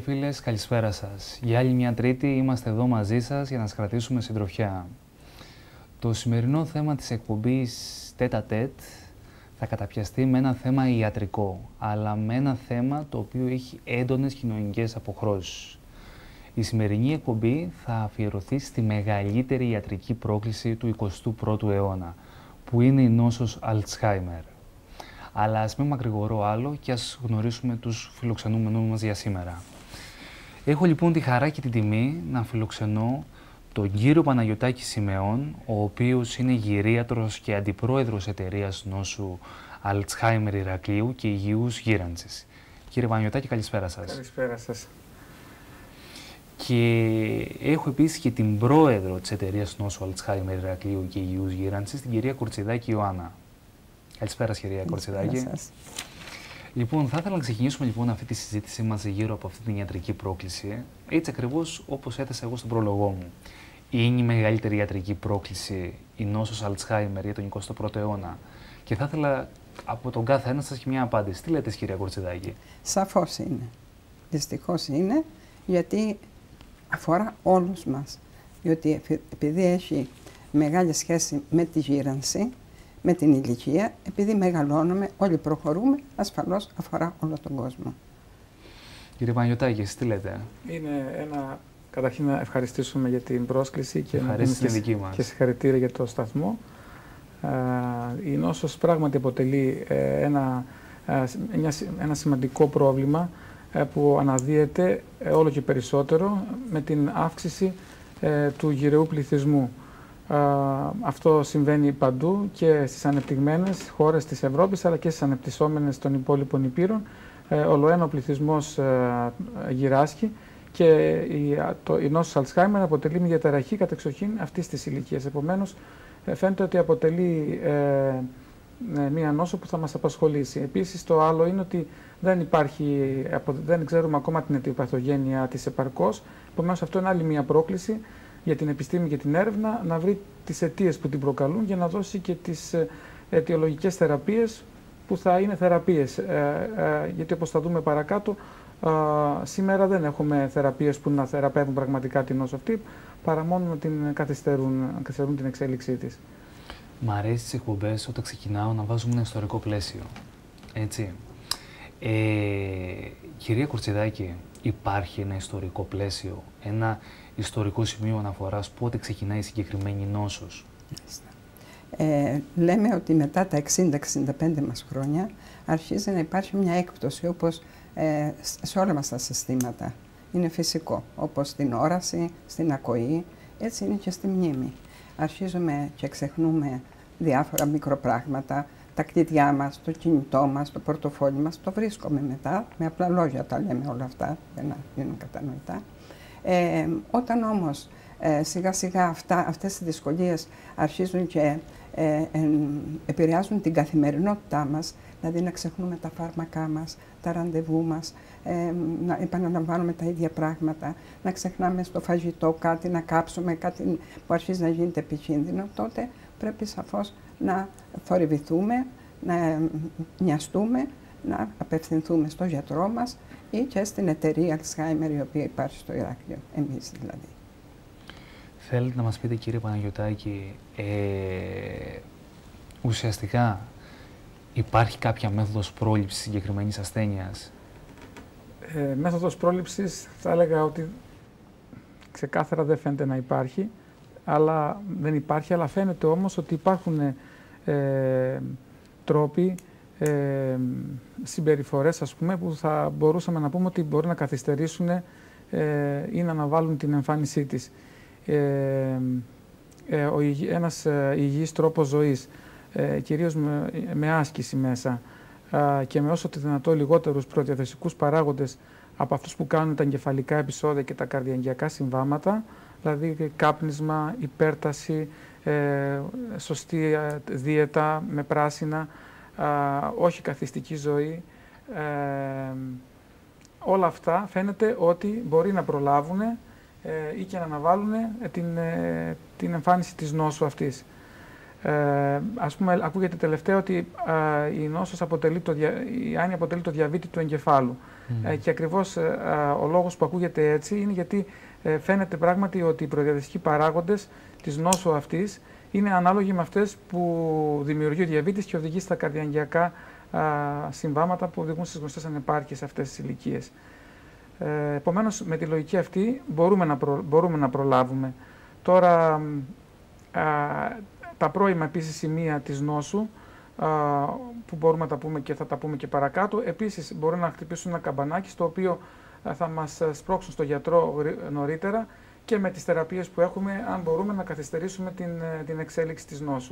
φίλες, καλησπέρα σας. Για άλλη μια Τρίτη είμαστε εδώ μαζί σας για να σας κρατήσουμε συντροφιά. Το σημερινό θέμα της εκπομπής τέτα-τέτ θα καταπιαστεί με ένα θέμα ιατρικό, αλλά με ένα θέμα το οποίο έχει έντονες κοινωνικές αποχρώσεις. Η σημερινή εκπομπή θα αφιερωθεί στη μεγαλύτερη ιατρική πρόκληση του 21ου αιώνα, που είναι η νόσος Αλτσχάιμερ. Αλλά ας μην μακρηγορώ άλλο και ας γνωρίσουμε τους φιλοξενούμενους μας για σήμερα. Έχω λοιπόν τη χαρά και την τιμή να φιλοξενώ τον κύριο Παναγιωτάκη Σιμεών, ο οποίος είναι γυρίατρος και αντιπρόεδρος εταιρείας νόσου Αλτσχάιμερ Ηρακλείου και Υγιούς Γύρανσης. Κύριε Παναγιωτάκη, καλησπέρα σας. Καλησπέρα σας. Και έχω επίσης και την πρόεδρο της εταιρείας νόσου Αλτσχάιμερ Ηρακλείου και Υγιούς Γύρανσης, την κυρία Κορτσιδάκη Ιωάννα. Καλησπέρα, κυρία Κορτσιδάκη. Λοιπόν, θα ήθελα να ξεκινήσουμε λοιπόν αυτή τη συζήτησή μας γύρω από αυτή την ιατρική πρόκληση, έτσι ακριβώς όπως έθεσα εγώ στον πρόλογό μου. Είναι η μεγαλύτερη ιατρική πρόκληση η νόσος Αλτσχάιμερ για τον 21ο αιώνα. Και θα ήθελα από τον κάθε ένα σας και μια απάντηση. Τι λέτε, κυρία Κορτσιδάκη? Σαφώς είναι. Δυστυχώς είναι, γιατί αφορά όλους μας. Διότι επειδή έχει μεγάλη σχέση με τη γύρανση, με την ηλικία, επειδή μεγαλώνουμε, όλοι προχωρούμε, ασφαλώς αφορά όλο τον κόσμο. Κύριε Παναγιωτάκη, εσείς τι λέτε? Είναι ένα... Καταρχήν να ευχαριστήσουμε για την πρόσκληση και συγχαρητήρια για το σταθμό. Η νόσος πράγματι αποτελεί ένα σημαντικό πρόβλημα που αναδύεται όλο και περισσότερο με την αύξηση του γυραιού πληθυσμού. Αυτό συμβαίνει παντού και στις ανεπτυγμένες χώρες της Ευρώπης αλλά και στις ανεπτυσσόμενες των υπόλοιπων υπήρων. Ολοένα ο πληθυσμός γυράσκει και η νόσος Αλτσχάιμερ αποτελεί μια διαταραχή κατεξοχήν αυτής της ηλικίας. Επομένως, φαίνεται ότι αποτελεί μια νόσο που θα μας απασχολήσει. Επίσης, το άλλο είναι ότι δεν ξέρουμε ακόμα την αιτιοπαθογένεια της επαρκώς. Επομένως, αυτό είναι άλλη μια πρόκληση για την επιστήμη και την έρευνα, να βρει τις αιτίες που την προκαλούν και να δώσει και τις αιτιολογικές θεραπείες που θα είναι θεραπείες. Γιατί όπως θα δούμε παρακάτω, σήμερα δεν έχουμε θεραπείες που να θεραπεύουν πραγματικά την νόσο αυτή, παρά μόνο να την καθυστερούν την εξέλιξή της. Μ' αρέσει τις εκπομπές όταν ξεκινάω να βάζουμε ένα ιστορικό πλαίσιο. Έτσι. Κυρία Κορτσιδάκη, υπάρχει ένα ιστορικό πλαίσιο, ένα ιστορικό σημείο αναφοράς, πότε ξεκινάει η συγκεκριμένη νόσος? Λέμε ότι μετά τα 60-65 μας χρόνια αρχίζει να υπάρχει μια έκπτωση, όπως σε όλα μας τα συστήματα. Είναι φυσικό, όπως στην όραση, στην ακοή, έτσι είναι και στη μνήμη. Αρχίζουμε και ξεχνούμε διάφορα μικροπράγματα, τα κλειδιά μας, το κινητό μας, το πορτοφόλι μας, το βρίσκουμε μετά, με απλά λόγια τα λέμε όλα αυτά, για να γίνουν κατανοητά. Όταν όμως σιγά σιγά αυτές οι δυσκολίες αρχίζουν και επηρεάζουν την καθημερινότητά μας, δηλαδή να ξεχνούμε τα φάρμακά μας, τα ραντεβού μας, να επαναλαμβάνουμε τα ίδια πράγματα, να ξεχνάμε στο φαγητό κάτι, να κάψουμε κάτι που αρχίζει να γίνεται επικίνδυνο, τότε πρέπει σαφώς να θορυβηθούμε, να νοιαστούμε, να απευθυνθούμε στο γιατρό μας ή και στην εταιρεία Αλτσχάιμερ η οποία υπάρχει στο Ηράκλειο, εμείς δηλαδή. Θέλετε να μας πείτε, κύριε Παναγιωτάκη, ουσιαστικά υπάρχει κάποια μέθοδος πρόληψης συγκεκριμένης ασθένειας? Μέθοδος πρόληψης θα έλεγα ότι ξεκάθαρα δεν φαίνεται να υπάρχει, αλλά δεν υπάρχει, αλλά φαίνεται όμως ότι υπάρχουν τρόποι, συμπεριφορές ας πούμε, που θα μπορούσαμε να πούμε ότι μπορεί να καθυστερήσουν ή να αναβάλουν την εμφάνισή της. Ένας υγιής τρόπος ζωής, κυρίως με άσκηση μέσα και με όσο το δυνατό λιγότερους προδιαθεσικούς παράγοντες από αυτούς που κάνουν τα εγκεφαλικά επεισόδια και τα καρδιαγγειακά συμβάματα, δηλαδή κάπνισμα, υπέρταση, σωστή δίαιτα με πράσινα, όχι καθιστική ζωή. Όλα αυτά φαίνεται ότι μπορεί να προλάβουν ή και να αναβάλουν την εμφάνιση της νόσου αυτής. Ας πούμε, ακούγεται τελευταία ότι η νόσος η άνοια αποτελεί το διαβήτη του εγκεφάλου. Και ακριβώς ο λόγος που ακούγεται έτσι είναι γιατί φαίνεται πράγματι ότι οι προδιαδευτικοί παράγοντες της νόσου αυτής είναι ανάλογοι με αυτές που δημιουργεί ο διαβήτης και οδηγεί στα καρδιαγγειακά συμβάματα που οδηγούν στις γνωστές ανεπάρκειες σε αυτές τις ηλικίες. Επομένως, με τη λογική αυτή μπορούμε να προλάβουμε. Τώρα, τα πρώιμα επίσης σημεία της νόσου, που μπορούμε να τα πούμε και θα τα πούμε και παρακάτω, επίσης μπορούν να χτυπήσουν ένα καμπανάκι στο οποίο θα μας σπρώξουν στο γιατρό νωρίτερα και με τις θεραπείες που έχουμε, αν μπορούμε να καθυστερήσουμε την εξέλιξη της νόσου.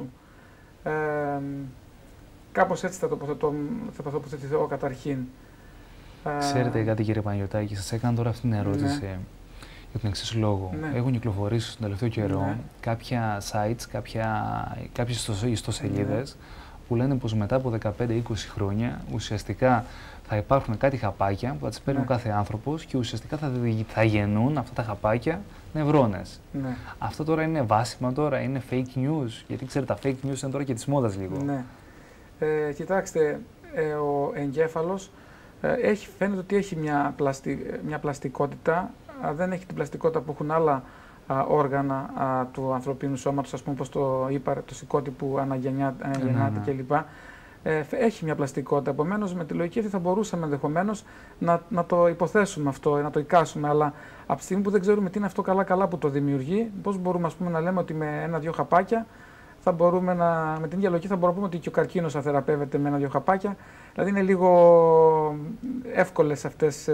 Κάπως έτσι θα τοποθετηθώ καταρχήν. Ξέρετε κάτι, κύριε Παναγιωτάκη, σας έκανα τώρα αυτή την ερώτηση για τον εξής λόγο. Έχουν κυκλοφορήσει στον τελευταίο καιρό κάποια sites, κάποιες ιστοσελίδες που λένε πως μετά από 15-20 χρόνια ουσιαστικά θα υπάρχουν κάτι χαπάκια που θα τις παίρνει ο κάθε άνθρωπος και ουσιαστικά θα γεννούν αυτά τα χαπάκια νευρώνες. Αυτό τώρα είναι βάσιμα, τώρα είναι fake news, γιατί ξέρετε τα fake news είναι τώρα και της μόδας λίγο. Κοιτάξτε, ο εγκέφαλος φαίνεται ότι έχει μια πλαστικότητα, δεν έχει την πλαστικότητα που έχουν άλλα όργανα του ανθρωπίνου σώματος, ας πούμε όπως το σηκώτη που αναγεννάται κλπ. Έχει μια πλαστικότητα, επομένως με τη λογική αυτή θα μπορούσαμε ενδεχομένως να το υποθέσουμε αυτό, να το εικάσουμε, αλλά από τη στιγμή που δεν ξέρουμε τι είναι αυτό καλά που το δημιουργεί, πώς μπορούμε, ας πούμε, να λέμε ότι με ένα-δυο χαπάκια θα μπορούμε με την ίδια λογική θα μπορούμε να πούμε ότι και ο καρκίνος θα θεραπεύεται με ένα-δυο χαπάκια. Δηλαδή είναι λίγο εύκολες αυτές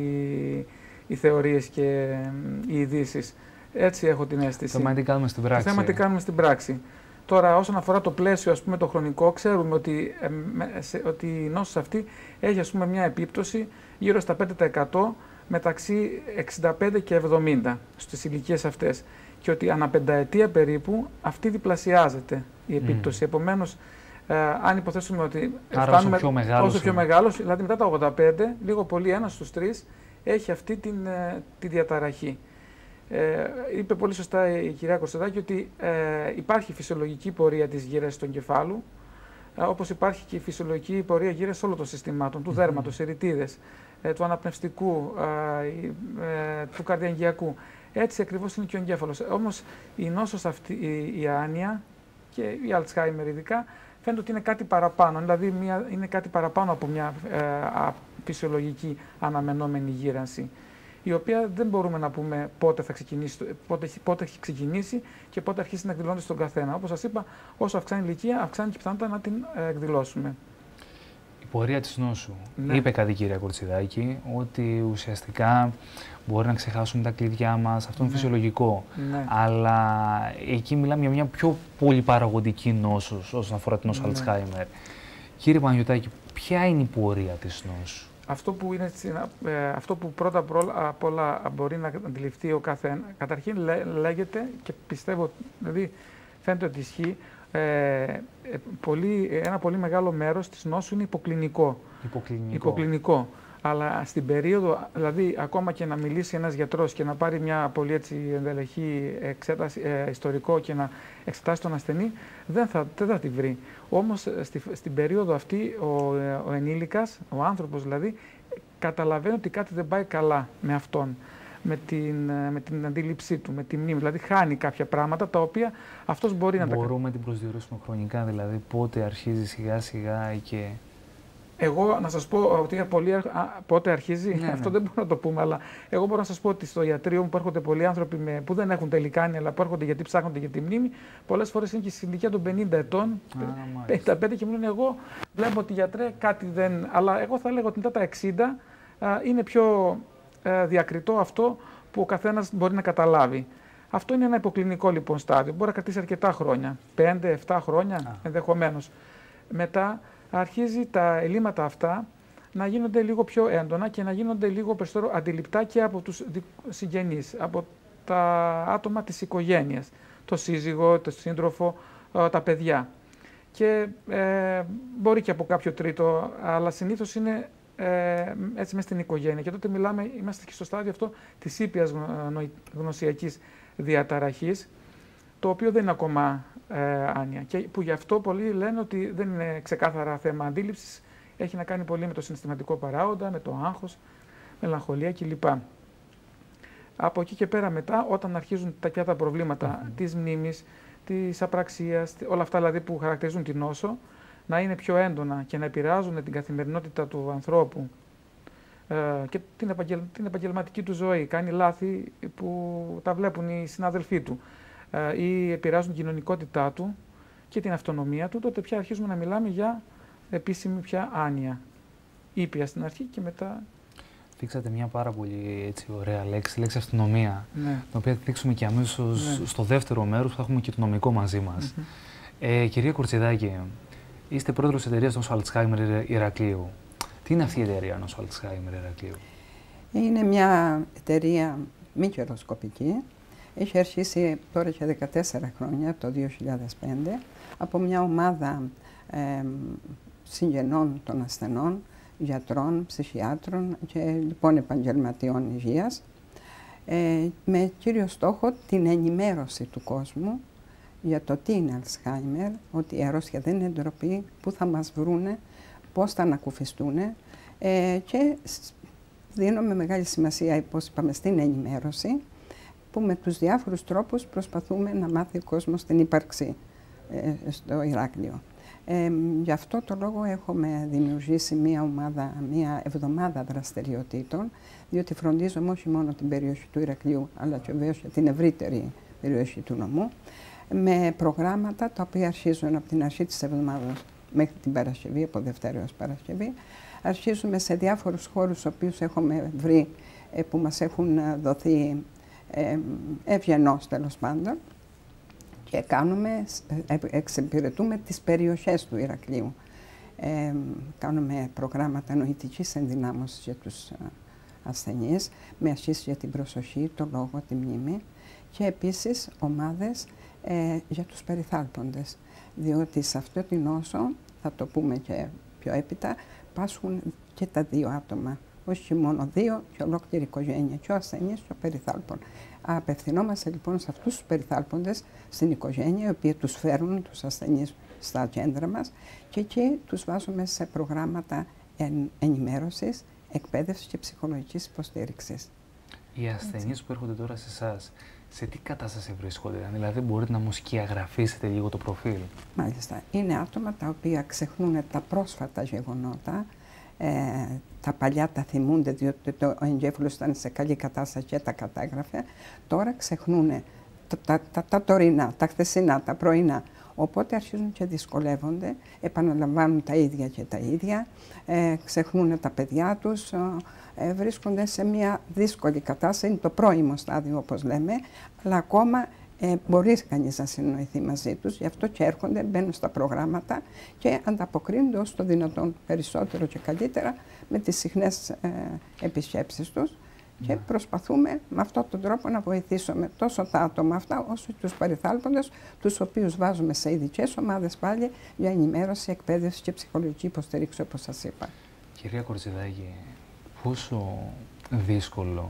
οι θεωρίες και οι ειδήσεις. Έτσι έχω την αίσθηση. Το θέμα είναι τι κάνουμε στην πράξη. Το θέμα τι κάνουμε στην πράξη. Τώρα, όσον αφορά το πλαίσιο, ας πούμε, το χρονικό, ξέρουμε ότι η νόσος αυτή έχει, ας πούμε, μια επίπτωση γύρω στα 5% μεταξύ 65 και 70 στις ηλικίες αυτές. Και ότι ανά πενταετία περίπου αυτή διπλασιάζεται η επίπτωση. Επομένως, αν υποθέσουμε ότι φτάνουμε όσο πιο μεγάλος, δηλαδή μετά τα 85, λίγο πολύ ένας στους τρεις έχει αυτή τη διαταραχή. Είπε πολύ σωστά η κυρία Κορσεδάκη ότι υπάρχει φυσιολογική πορεία της γύρασης του εγκεφάλου, όπως υπάρχει και η φυσιολογική πορεία γύρασης όλων των συστημάτων, του δέρματος, εριτίδες, του αναπνευστικού, του καρδιαγγειακού. Έτσι ακριβώς είναι και ο εγκέφαλος. Όμως η νόσος αυτή, η άνοια και η Alzheimer ειδικά, φαίνεται ότι είναι κάτι παραπάνω. Δηλαδή είναι κάτι παραπάνω από μια φυσιολογική αναμενόμενη γύρανση, η οποία δεν μπορούμε να πούμε πότε έχει ξεκινήσει και πότε αρχίσει να εκδηλώνεται στον καθένα. Όπως σας είπα, όσο αυξάνει η ηλικία, αυξάνει και η πιθανότητα να την εκδηλώσουμε. Η πορεία της νόσου. Είπε κάτι η κυρία Κορτσιδάκη, ότι ουσιαστικά μπορεί να ξεχάσουμε τα κλειδιά μας, αυτό είναι φυσιολογικό. Αλλά εκεί μιλάμε για μια πιο πολυπαραγωγική νόσος όσον αφορά την νόσο Alzheimer. Κύριε Παναγιωτάκη, ποια είναι η πορεία της νόσου? Αυτό που πρώτα απ' όλα μπορεί να αντιληφθεί ο καθένα, καταρχήν λέγεται και πιστεύω, δηλαδή φαίνεται ότι ισχύει, ένα πολύ μεγάλο μέρος της νόσου είναι υποκλινικό. Αλλά στην περίοδο, δηλαδή ακόμα και να μιλήσει ένας γιατρός και να πάρει μια πολύ έτσι ενδελεχή εξέταση, ιστορικό και να εξετάσει τον ασθενή, δεν θα τη βρει. Όμως στην περίοδο αυτή ο ενήλικας, ο άνθρωπος δηλαδή, καταλαβαίνει ότι κάτι δεν πάει καλά με αυτόν, με την αντίληψή του, με τη μνήμη. Δηλαδή χάνει κάποια πράγματα τα οποία αυτός μπορεί να τα κάνει. Μπορούμε να την προσδιορίσουμε χρονικά, δηλαδή πότε αρχίζει σιγά σιγά και... Εγώ να σας πω ότι πότε αρχίζει, αυτό δεν μπορούμε να το πούμε, αλλά εγώ μπορώ να σας πω ότι στο ιατρείο μου που έρχονται πολλοί άνθρωποι που δεν έχουν τελικά άνοια, αλλά που έρχονται γιατί ψάχνονται για τη μνήμη, πολλές φορές είναι και στην ηλικία των 50 ετών, 55 και μου λένε εγώ βλέπω ότι γιατρέ κάτι δεν... Αλλά εγώ θα λέγω ότι μετά τα 60 είναι πιο διακριτό αυτό που ο καθένας μπορεί να καταλάβει. Αυτό είναι ένα υποκλινικό λοιπόν στάδιο, μπορεί να κρατήσει αρκετά χρόνια, 5-7 χρόνια ενδεχομένως. Μετά αρχίζει τα ελλείμματα αυτά να γίνονται λίγο πιο έντονα και να γίνονται λίγο περισσότερο αντιληπτά και από τους συγγενείς, από τα άτομα της οικογένειας, το σύζυγο, το σύντροφο, τα παιδιά. Και μπορεί και από κάποιο τρίτο, αλλά συνήθως είναι έτσι μέσα στην οικογένεια. Και τότε είμαστε και στο στάδιο αυτό της ήπιας γνωσιακής διαταραχής, το οποίο δεν είναι ακόμα άνοια. Και που γι' αυτό πολλοί λένε ότι δεν είναι ξεκάθαρα θέμα αντίληψης, έχει να κάνει πολύ με το συναισθηματικό παράγοντα, με το άγχος, μελαγχολία κλπ. Από εκεί και πέρα μετά, όταν αρχίζουν τα προβλήματα της μνήμης, της απραξίας, όλα αυτά δηλαδή που χαρακτηρίζουν την νόσο, να είναι πιο έντονα και να επηρεάζουν την καθημερινότητα του ανθρώπου και την επαγγελματική του ζωή. Κάνει λάθη που τα βλέπουν οι συνάδελφοί του ή επηρεάζουν την κοινωνικότητά του και την αυτονομία του, τότε πια αρχίζουμε να μιλάμε για επίσημη πια άνοια. Ήπια στην αρχή και μετά... Δείξατε μια πάρα πολύ ωραία λέξη αυτονομία, ναι. την οποία θα δείξουμε και αμέσως στο δεύτερο μέρος που θα έχουμε και το νομικό μαζί μας. Κυρία Κορτσιδάκη, είστε πρόεδρος της εταιρείας Νόσο Αλτσχάιμερ Ηρακλείου. Τι είναι αυτή η εταιρεία Νόσο Αλτσχάιμερ Ηρακλείου? Είναι μια εταιρεία μη κερδοσκοπική. Έχει αρχίσει τώρα και 14 χρόνια, το 2005, από μια ομάδα συγγενών των ασθενών, γιατρών, ψυχιάτρων και λοιπόν επαγγελματιών υγείας, με κύριο στόχο την ενημέρωση του κόσμου για το τι είναι Αλτσχάιμερ, ότι η αρρώστια δεν είναι ντροπή, πού θα μας βρούνε, πώς θα ανακουφιστούν και δίνουμε μεγάλη σημασία, όπως είπαμε, στην ενημέρωση, που με τους διάφορους τρόπους προσπαθούμε να μάθει ο κόσμος την ύπαρξη στο Ηράκλειο. Γι' αυτό το λόγο έχουμε δημιουργήσει μία εβδομάδα δραστηριοτήτων, διότι φροντίζουμε όχι μόνο την περιοχή του Ηρακλείου, αλλά και βεβαίως και την ευρύτερη περιοχή του νομού, με προγράμματα τα οποία αρχίζουν από την αρχή της εβδομάδας μέχρι την Παρασκευή, από Δευτέρα έως Παρασκευή. Αρχίζουμε σε διάφορους χώρους, στους οποίους έχουμε βρει, που μας έχουν δοθεί ευγενώς τέλος πάντων, και εξυπηρετούμε τις περιοχές του Ηρακλείου. Κάνουμε προγράμματα νοητικής ενδυνάμωσης για τους ασθενείς, με ασκήσεις για την προσοχή, το λόγο, τη μνήμη, και επίσης ομάδες για τους περιθάλποντες, διότι σε αυτό την νόσο, θα το πούμε και πιο έπειτα, πάσχουν και τα δύο άτομα. Όχι μόνο δύο, και ολόκληρη οικογένεια, και ο ασθενής και ο περιθάλπων. Απευθυνόμαστε λοιπόν σε αυτούς τους περιθάλποντες, στην οικογένεια, οι οποίοι τους φέρουν τους ασθενείς στα κέντρα μας, και εκεί τους βάζουμε σε προγράμματα ενημέρωσης, εκπαίδευσης και ψυχολογικής υποστήριξης. Οι ασθενείς που έρχονται τώρα σε εσάς, σε τι κατάσταση βρίσκονται, δηλαδή μπορείτε να μου σκιαγραφίσετε λίγο το προφίλ? Μάλιστα. Είναι άτομα τα οποία ξεχνούν τα πρόσφατα γεγονότα, τα παλιά τα θυμούνται, διότι ο εγκέφαλος ήταν σε καλή κατάσταση και τα κατάγραφε. Τώρα ξεχνούν τα τωρινά, τα χθεσινά, τα πρωινά. Οπότε αρχίζουν και δυσκολεύονται, επαναλαμβάνουν τα ίδια και τα ίδια, ξεχνούν τα παιδιά τους, βρίσκονται σε μια δύσκολη κατάσταση, είναι το πρώιμο στάδιο όπως λέμε, αλλά ακόμα μπορεί κανείς να συνοηθεί μαζί τους, γι' αυτό και έρχονται, μπαίνουν στα προγράμματα και ανταποκρίνονται όσο το δυνατόν περισσότερο και καλύτερα με τις συχνές επισκέψεις τους. Και προσπαθούμε με αυτόν τον τρόπο να βοηθήσουμε τόσο τα άτομα αυτά όσο και τους περιθάλποντες, τους οποίους βάζουμε σε ειδικές ομάδες πάλι για ενημέρωση, εκπαίδευση και ψυχολογική υποστήριξη, όπως σας είπα. Κυρία Κορτσιδάκη, πόσο δύσκολο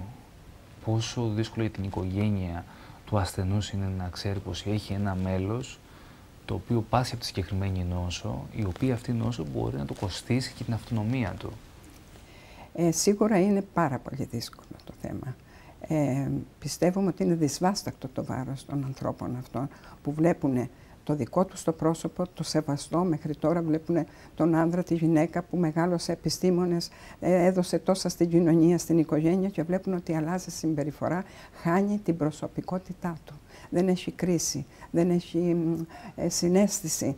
για την οικογένεια του ασθενούς είναι να ξέρει πως έχει ένα μέλος το οποίο πάσει από τη συγκεκριμένη νόσο, η οποία αυτή νόσο μπορεί να του κοστίσει και την αυτονομία του? Σίγουρα είναι πάρα πολύ δύσκολο το θέμα. Πιστεύουμε ότι είναι δυσβάστακτο το βάρος των ανθρώπων αυτών που βλέπουν το δικό τους το πρόσωπο, το σεβαστό, μέχρι τώρα βλέπουν τον άνδρα, τη γυναίκα που μεγάλωσε επιστήμονες, έδωσε τόσα στην κοινωνία, στην οικογένεια, και βλέπουν ότι αλλάζει συμπεριφορά, χάνει την προσωπικότητά του. Δεν έχει κρίση, δεν έχει συναίσθηση.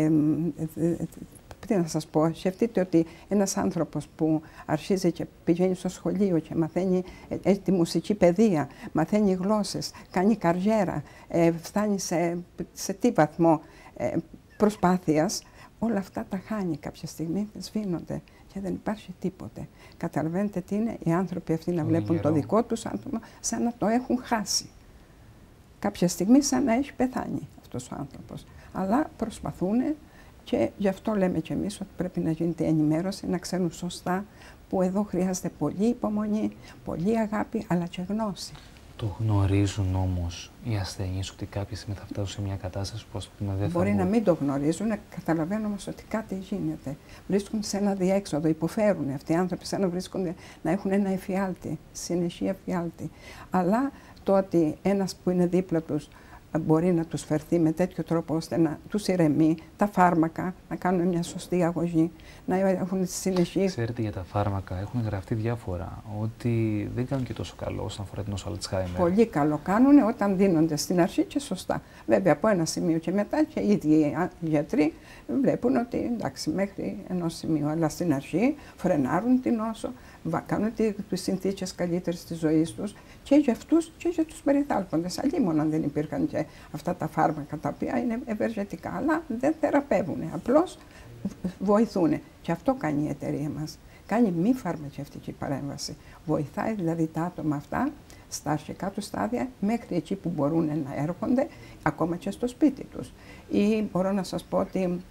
Τι να σας πω, σκεφτείτε ότι ένας άνθρωπος που αρχίζει και πηγαίνει στο σχολείο και μαθαίνει τη μουσική παιδεία, μαθαίνει γλώσσες, κάνει καριέρα, φτάνει σε τι βαθμό προσπάθειας, όλα αυτά τα χάνει κάποια στιγμή, σβήνονται και δεν υπάρχει τίποτε. Καταλαβαίνετε τι είναι οι άνθρωποι αυτοί να βλέπουν το δικό τους άτομο σαν να το έχουν χάσει. Κάποια στιγμή σαν να έχει πεθάνει αυτός ο άνθρωπος. Αλλά προσπαθούν. Και γι' αυτό λέμε κι εμείς ότι πρέπει να γίνεται ενημέρωση, να ξέρουν σωστά που εδώ χρειάζεται πολύ υπομονή, πολύ αγάπη, αλλά και γνώση. Το γνωρίζουν όμως οι ασθενείς ότι κάποια στιγμή θα φτάσουν σε μια κατάσταση που, ας πούμε, δεν θα μπορεί να μην το γνωρίζουν, καταλαβαίνουν όμως ότι κάτι γίνεται. Βρίσκονται σε ένα διέξοδο, υποφέρουν αυτοί οι άνθρωποι, σαν να βρίσκονται να έχουν ένα εφιάλτη, συνεχή εφιάλτη. Αλλά το ότι ένας που είναι δίπλα τους μπορεί να τους φερθεί με τέτοιο τρόπο ώστε να τους ηρεμεί, τα φάρμακα, να κάνουν μια σωστή αγωγή, να έχουν συνεχή. Ξέρετε, για τα φάρμακα έχουν γραφτεί διάφορα, ότι δεν κάνουν και τόσο καλό όσον αφορά την νόσο Αλτσχάιμερ. Πολύ καλό κάνουν όταν δίνονται στην αρχή και σωστά. Βέβαια, από ένα σημείο και μετά και οι ίδιοι οι γιατροί βλέπουν ότι εντάξει, μέχρι ενός σημείου, αλλά στην αρχή φρενάρουν την νόσο, κάνουν τις συνθήκες καλύτερες της ζωής τους και για αυτούς και για τους περιθάλποντες. Αλλήμον αν δεν υπήρχαν και αυτά τα φάρμακα τα οποία είναι ευεργετικά, αλλά δεν θεραπεύουν, απλώς βοηθούν. Και αυτό κάνει η εταιρεία μας. Κάνει μη φαρμακευτική παρέμβαση. Βοηθάει δηλαδή τα άτομα αυτά στα αρχικά του στάδια μέχρι εκεί που μπορούν να έρχονται, ακόμα και στο σπίτι τους. Ή μπορώ να σας πω ότι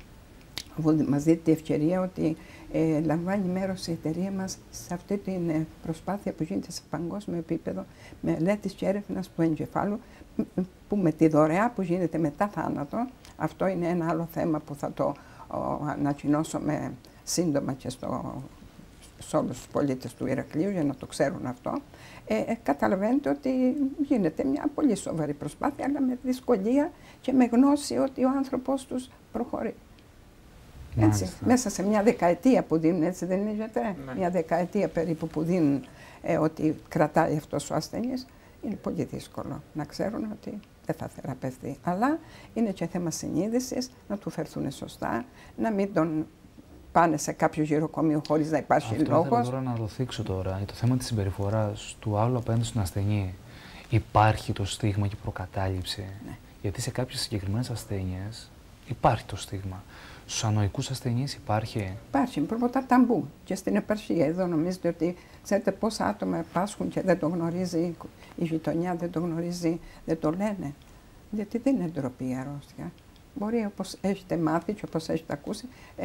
μας δίνει η ευκαιρία ότι λαμβάνει μέρος η εταιρεία μας σε αυτή την προσπάθεια που γίνεται σε παγκόσμιο επίπεδο μελέτης και έρευνας του εγκεφάλου, που με τη δωρεά που γίνεται μετά θάνατο, αυτό είναι ένα άλλο θέμα που θα το ανακοινώσουμε σύντομα και σε όλους τους πολίτες του Ηρακλείου για να το ξέρουν αυτό. Καταλαβαίνετε ότι γίνεται μια πολύ σοβαρή προσπάθεια, αλλά με δυσκολία και με γνώση ότι ο άνθρωπος τους προχωρεί. Έτσι, μέσα σε μια δεκαετία που δίνουν, έτσι δεν είναι γιατρέ, ναι. Μια δεκαετία περίπου που δίνουν ότι κρατάει αυτός ο ασθενής, είναι πολύ δύσκολο να ξέρουν ότι δεν θα θεραπευτεί. Αλλά είναι και θέμα συνείδησης, να του φερθούν σωστά, να μην τον πάνε σε κάποιο γυροκομείο χωρίς να υπάρχει λόγος. Αυτό θέλω να το θίξω τώρα. Το θέμα της συμπεριφοράς του άλλου απέναντι στον ασθενή. Υπάρχει το στίγμα και η προκατάληψη. Ναι. Γιατί σε κάποιες συγκεκριμένες ασθένειες υπάρχει το στίγμα. Στους ανοικούς ασθενείς υπάρχει. Υπάρχει, πρώτα ταμπού. Και στην επαρχία εδώ νομίζετε ότι ξέρετε πόσα άτομα πάσχουν και δεν το γνωρίζει η γειτονιά, δεν το γνωρίζει, δεν το λένε. Γιατί δεν είναι ντροπή η αρρώστια. Μπορεί, όπως έχετε μάθει και όπως έχετε ακούσει,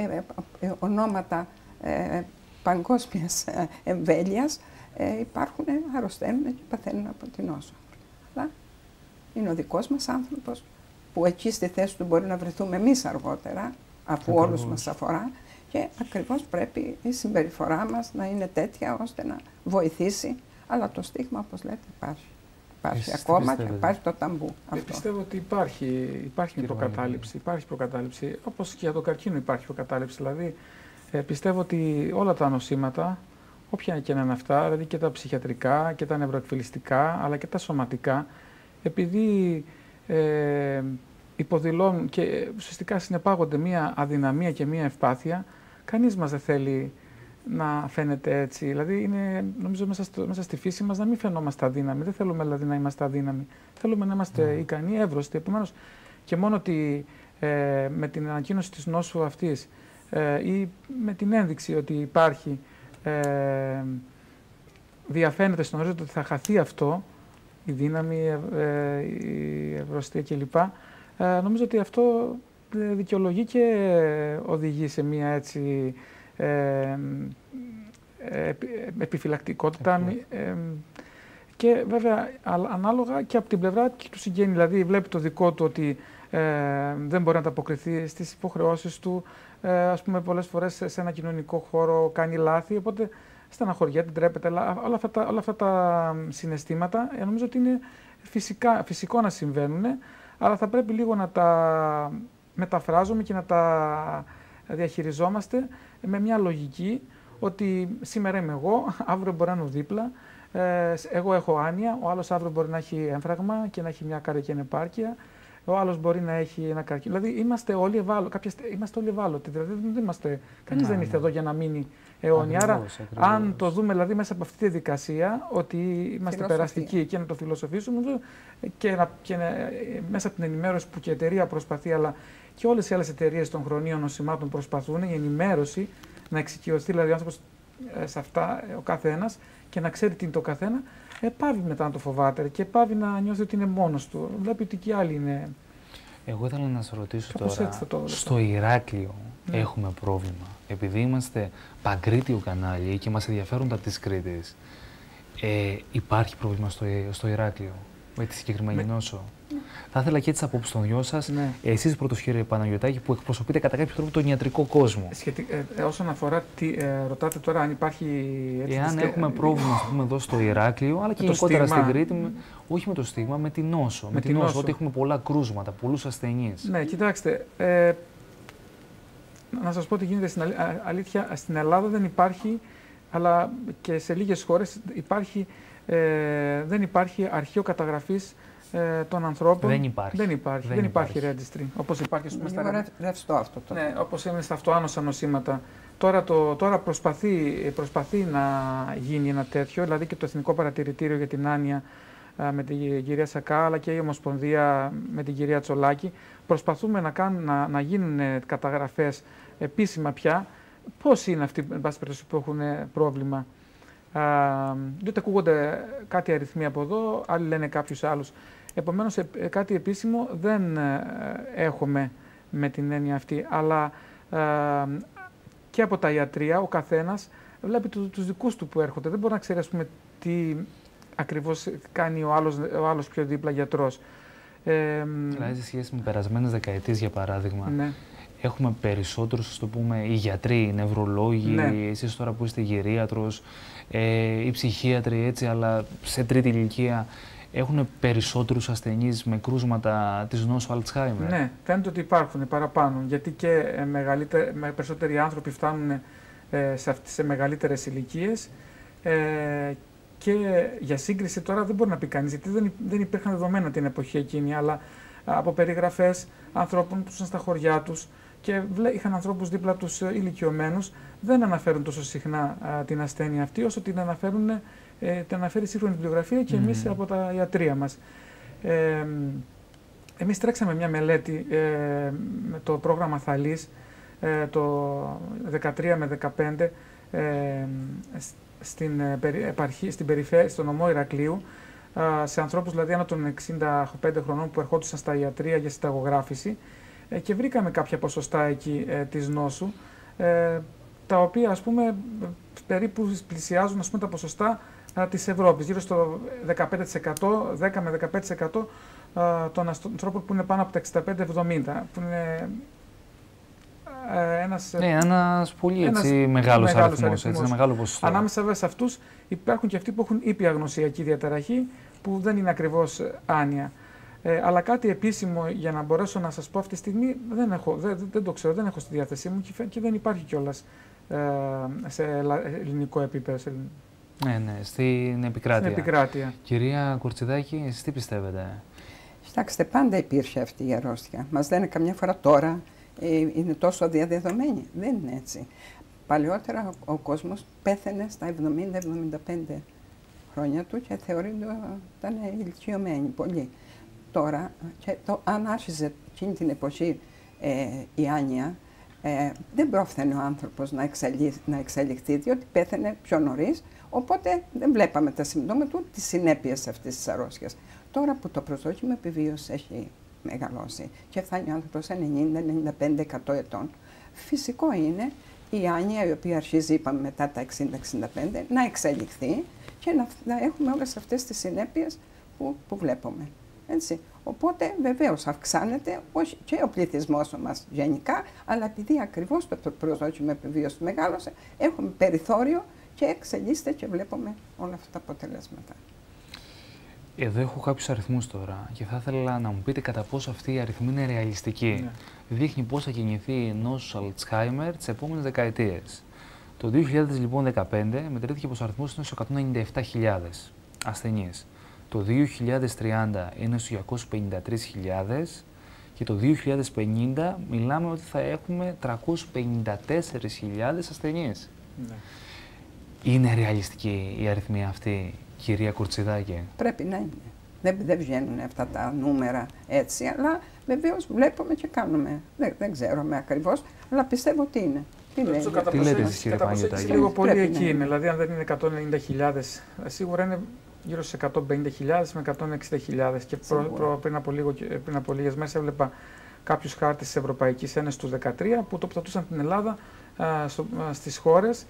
ονόματα παγκόσμιας εμβέλειας υπάρχουν, αρρωσταίνουν και παθαίνουν από την νόσο. Αλλά είναι ο δικός μας άνθρωπος που εκεί στη θέση του μπορεί να βρεθούμε εμείς αργότερα, αφού όλους μας αφορά, και ακριβώς πρέπει η συμπεριφορά μας να είναι τέτοια ώστε να βοηθήσει, αλλά το στίγμα, όπως λέτε, υπάρχει. Υπάρχει ακόμα και υπάρχει το ταμπού. Πιστεύω ότι υπάρχει προκατάληψη. Υπάρχει προκατάληψη, όπως και για το καρκίνο υπάρχει προκατάληψη. Δηλαδή, πιστεύω ότι όλα τα νοσήματα, όποια και να είναι αυτά, δηλαδή και τα ψυχιατρικά και τα νευροεκφυλιστικά, αλλά και τα σωματικά, επειδή υποδηλώνουν και ουσιαστικά συνεπάγονται μία αδυναμία και μία ευπάθεια, κανείς μας δεν θέλει να φαίνεται έτσι. Δηλαδή, είναι, νομίζω, μέσα στη φύση μας να μην φαινόμαστε αδύναμοι. Δεν θέλουμε δηλαδή να είμαστε αδύναμοι. Θέλουμε να είμαστε ικανοί, εύρωστοι. Επομένως, και μόνο ότι με την ανακοίνωση της νόσου αυτής ή με την ένδειξη ότι υπάρχει, διαφαίνεται στον ορίζοντα ότι θα χαθεί αυτό, η δύναμη, η ευρωστία κλπ. Νομίζω ότι αυτό δικαιολογεί και οδηγεί σε μια έτσι επιφυλακτικότητα και βέβαια ανάλογα και από την πλευρά του συγγενή. Δηλαδή βλέπει το δικό του ότι δεν μπορεί να ανταποκριθεί στις υποχρεώσεις του, ας πούμε πολλές φορές σε ένα κοινωνικό χώρο κάνει λάθη, οπότε στεναχωριέται, ντρέπεται, όλα αυτά τα συναισθήματα νομίζω ότι είναι φυσικό να συμβαίνουν, αλλά θα πρέπει λίγο να τα μεταφράζουμε και να τα διαχειριζόμαστε με μια λογική ότι σήμερα είμαι εγώ, αύριο μπορεί να είναι δίπλα, εγώ έχω άνοια, ο άλλος αύριο μπορεί να έχει έμφραγμα και να έχει μια καρδιακή ανεπάρκεια, ο άλλος μπορεί να έχει ένα καρκίνο. Δηλαδή είμαστε όλοι ευάλωτοι. Δηλαδή κανείς δεν ήρθε εδώ για να μείνει αιώνια. Άρα, αν το δούμε δηλαδή μέσα από αυτή τη διαδικασία, ότι είμαστε περαστικοί και να το φιλοσοφήσουμε και μέσα από την ενημέρωση που και η εταιρεία προσπαθεί, αλλά και όλες οι άλλες εταιρείες των χρονίων νοσημάτων προσπαθούν, η ενημέρωση να εξοικειωθεί, δηλαδή ο άνθρωπος σε αυτά ο καθένας και να ξέρει τι είναι το καθένα, πάβει μετά να το φοβάται και πάβει να νιώθει ότι είναι μόνος του. Βλέπει ότι και οι άλλοι είναι. Εγώ ήθελα να σας ρωτήσω τώρα, στο Ηράκλειο έχουμε πρόβλημα. Επειδή είμαστε παγκρίτιο κανάλι και μας ενδιαφέρουν τα της Κρήτης, Υπάρχει πρόβλημα στο Ηράκλειο με τη συγκεκριμένη νόσο? Θα ήθελα και τις απόψεις των δυο σας, εσείς πρώτος κύριε Παναγιωτάκη, που εκπροσωπείτε κατά κάποιο τρόπο τον ιατρικό κόσμο. Όσον αφορά, ρωτάτε τώρα αν υπάρχει... Εάν έχουμε πρόβλημα, πούμε, εδώ στο Ηράκλειο, αλλά και γενικότερα στην Κρήτη, όχι με το στίγμα, με την νόσο. Με την νόσο, ότι έχουμε πολλά κρούσματα, πολλούς ασθενείς. Ναι, κοιτάξτε, να σας πω τι γίνεται στην αλήθεια. Στην Ελλάδα δεν υπάρχει, αλλά και σε λίγες χώρες δεν υπάρχει αρχείο καταγραφής των ανθρώπων. Δεν υπάρχει registry. Όπως υπάρχει, ας πούμε, στα ρευστό αυτό το. Ναι, όπως είναι στα αυτοάνοσα νοσήματα. Τώρα προσπαθεί να γίνει ένα τέτοιο, δηλαδή και το Εθνικό Παρατηρητήριο για την Άνοια με την κυρία Σακά, αλλά και η Ομοσπονδία με την κυρία Τσολάκη. Προσπαθούμε να γίνουν καταγραφές επίσημα πια. Πώς είναι αυτοί, εν πάση περιπτώσει, που έχουν πρόβλημα? Διότι ακούγονται κάτι αριθμοί από εδώ, άλλοι λένε κάποιους άλλους. Επομένως, κάτι επίσημο δεν έχουμε με την έννοια αυτή. Αλλά και από τα ιατρεία ο καθένας βλέπει τους δικούς του που έρχονται. Δεν μπορεί να ξέρει, ας πούμε, τι ακριβώς κάνει ο άλλος πιο δίπλα γιατρός. Δηλαδή, σε σχέση με περασμένες δεκαετίες, για παράδειγμα, ναι, έχουμε περισσότερους, ας το πούμε, οι γιατροί, οι νευρολόγοι, ναι, εσείς τώρα που είστε γερίατρος, οι ψυχίατροι, έτσι, αλλά σε τρίτη ηλικία, έχουν περισσότερους ασθενείς με κρούσματα της νόσου Αλτσχάιμερ? Ναι, φαίνεται ότι υπάρχουν παραπάνω, γιατί και περισσότεροι άνθρωποι φτάνουν σε μεγαλύτερες ηλικίες, και για σύγκριση τώρα δεν μπορεί να πει κανείς, γιατί δεν υπήρχαν δεδομένα την εποχή εκείνη, αλλά από περιγραφές ανθρώπων που ήσαν στα χωριά τους και είχαν ανθρώπους δίπλα τους ηλικιωμένους, δεν αναφέρουν τόσο συχνά την ασθένεια αυτή, όσο την αναφέρει η σύγχρονη βιβλιογραφία και εμείς από τα ιατρεία μας. Εμείς τρέξαμε μια μελέτη με το πρόγραμμα Θαλής το 2013 με 2015 στην περιφέρεια, στο νομό Ηρακλείου, σε ανθρώπους δηλαδή άνω των 65 χρονών που ερχόντουσαν στα ιατρεία για συνταγογράφηση, και βρήκαμε κάποια ποσοστά εκεί της νόσου, τα οποία, ας πούμε, περίπου πλησιάζουν, ας πούμε, τα ποσοστά της Ευρώπης, γύρω στο 15%, 10 με 15% των ανθρώπων που είναι πάνω από τα 65-70, που είναι ένας πολύ μεγάλος αριθμός, ένα μεγάλο ποσοστό. Ανάμεσα βέβαια σε αυτούς υπάρχουν και αυτοί που έχουν ήπια γνωσιακή διαταραχή, που δεν είναι ακριβώς άνοια. Αλλά κάτι επίσημο για να μπορέσω να σας πω αυτή τη στιγμή δεν το ξέρω, δεν έχω στη διάθεσή μου και δεν υπάρχει κιόλας σε ελληνικό επίπεδο. Ναι, στην επικράτεια. Στην επικράτεια. Κυρία Κουρτσιδάκη, εσείς τι πιστεύετε? Κοιτάξτε, πάντα υπήρχε αυτή η αρρώστια. Μας λένε καμιά φορά τώρα είναι τόσο διαδεδομένη. Δεν είναι έτσι. Παλαιότερα ο κόσμος πέθαινε στα 70-75 χρόνια του και θεωρείται ότι ήταν ηλικιωμένοι πολύ. Τώρα, αν άρχιζε εκείνη την εποχή η άνοια, δεν πρόφθαινε ο άνθρωπος να εξελιχθεί, διότι πέθαινε πιο νωρίς, οπότε δεν βλέπαμε τα συμπτώματα του, τις συνέπειες αυτής της αρρώστιας. Τώρα που το προσδόκιμο επιβίωσης έχει μεγαλώσει και φτάνει ο άνθρωπος 90-95-100 ετών, φυσικό είναι η άνοια, η οποία αρχίζει, είπαμε, μετά τα 60-65, να εξελιχθεί και να έχουμε όλες αυτές τις συνέπειες που βλέπουμε. Έτσι. Οπότε βεβαίως αυξάνεται και ο πληθυσμός μας γενικά, αλλά επειδή ακριβώς το προσδόκιμο επιβίωσης μεγάλωσε, έχουμε περιθώριο και εξελίσσεται και βλέπουμε όλα αυτά τα αποτελέσματα. Εδώ έχω κάποιους αριθμούς τώρα και θα ήθελα να μου πείτε κατά πόσο αυτοί οι αριθμοί είναι ρεαλιστικοί. Ναι. Δείχνει πώς θα κινηθεί η νόσος Αλτσχάιμερ τις επόμενες δεκαετίες. Το 2015 μετρήθηκε πως ο αριθμός είναι στους 197.000 ασθενείς. Το 2030 είναι στους 253.000 και το 2050 μιλάμε ότι θα έχουμε 354.000 ασθενείς. Ναι. Είναι ρεαλιστική η αριθμή αυτή, κυρία Κουρτσιδάκη? Πρέπει να είναι. Δεν βγαίνουν αυτά τα νούμερα έτσι, αλλά βεβαίως βλέπουμε και κάνουμε. Δεν ξέρουμε ακριβώς, αλλά πιστεύω ότι είναι. Τι λέτε εσείς, κύριε Παναγιωτάκη? Λίγο πολύ εκεί είναι, δηλαδή αν δεν είναι 190.000, σίγουρα είναι γύρω στις 150.000 με 160.000 και πριν από λίγες μέρες έβλεπα κάποιους χάρτες της Ευρωπαϊκής Ένωσης του 2013 που τοποθετούσαν την Ελλάδα στις χώρες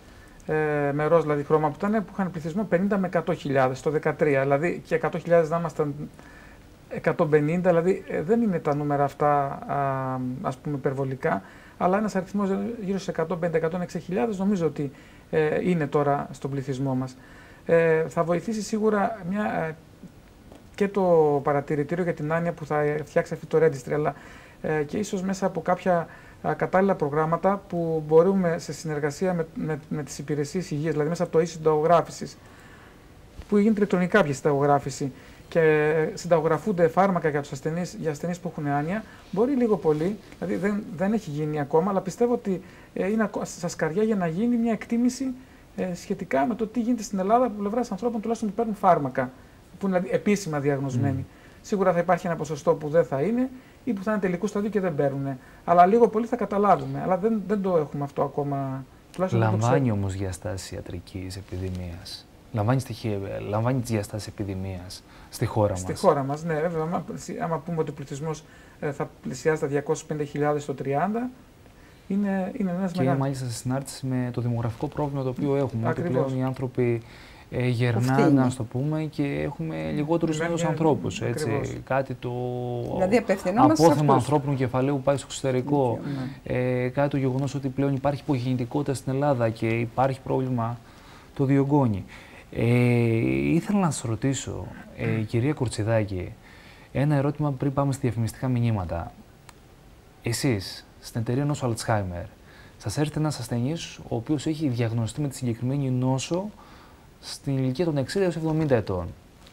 με ροζ δηλαδή χρώμα που ήταν, που είχαν πληθυσμό 50 με 100.000 το 2013, δηλαδή και 100.000 να ήμασταν 150, δηλαδή δεν είναι τα νούμερα αυτά ας πούμε υπερβολικά, αλλά ένας αριθμός γύρω σε 150-106.000 νομίζω ότι είναι τώρα στον πληθυσμό μας. Θα βοηθήσει σίγουρα και το παρατηρητήριο για την άνοια που θα φτιάξει αυτή το registry, αλλά και ίσως μέσα από κάποια κατάλληλα προγράμματα που μπορούμε σε συνεργασία με τις υπηρεσίες υγείας, δηλαδή μέσα από το e-συνταγογράφησης, που γίνεται ηλεκτρονικά πια συνταγογράφηση και συνταγογραφούνται φάρμακα για τους ασθενείς, για ασθενείς που έχουν άνοια, μπορεί λίγο πολύ, δηλαδή δεν έχει γίνει ακόμα, αλλά πιστεύω ότι είναι στα σκαριά για να γίνει μια εκτίμηση σχετικά με το τι γίνεται στην Ελλάδα από πλευράς ανθρώπων τουλάχιστον που παίρνουν φάρμακα, που είναι δηλαδή επίσημα διαγνωσμένοι. Σίγουρα θα υπάρχει ένα ποσοστό που δεν θα είναι ή που θα είναι τελικού σταδίου και δεν παίρνουν. Αλλά λίγο πολύ θα καταλάβουμε. Αλλά δεν το έχουμε αυτό ακόμα. Λαμβάνει όμως διαστάσεις ιατρικής επιδημίας. Λαμβάνει τις διαστάσεις επιδημίας στη χώρα μας. Στη χώρα μας, ναι, βέβαια. Άμα πούμε ότι ο πληθυσμός θα πλησιάζει τα 250.000 το 30, είναι ένας μεγάλος. Και μάλιστα σε συνάρτηση με το δημογραφικό πρόβλημα το οποίο έχουμε. Ότι πλέον οι άνθρωποι γερνάνε, να το πούμε, και έχουμε λιγότερους νέους ανθρώπους. Έτσι. Κάτι το δηλαδή απόθεμα ανθρώπινου κεφαλαίου που πάει στο εξωτερικό. Κάτι το γεγονός ότι πλέον υπάρχει υπογεννητικότητα στην Ελλάδα και υπάρχει πρόβλημα το διωγγώνει. Ήθελα να σας ρωτήσω, κυρία Κουρτσιδάκη, ένα ερώτημα πριν πάμε στη διαφημιστικά μηνύματα. Εσείς, στην εταιρεία νόσο Alzheimer, σας έρχεται ένας ασθενής ο οποίος έχει διαγνωστεί με τη συγκεκριμένη νόσο στην ηλικία των 60 έως 70 ετών.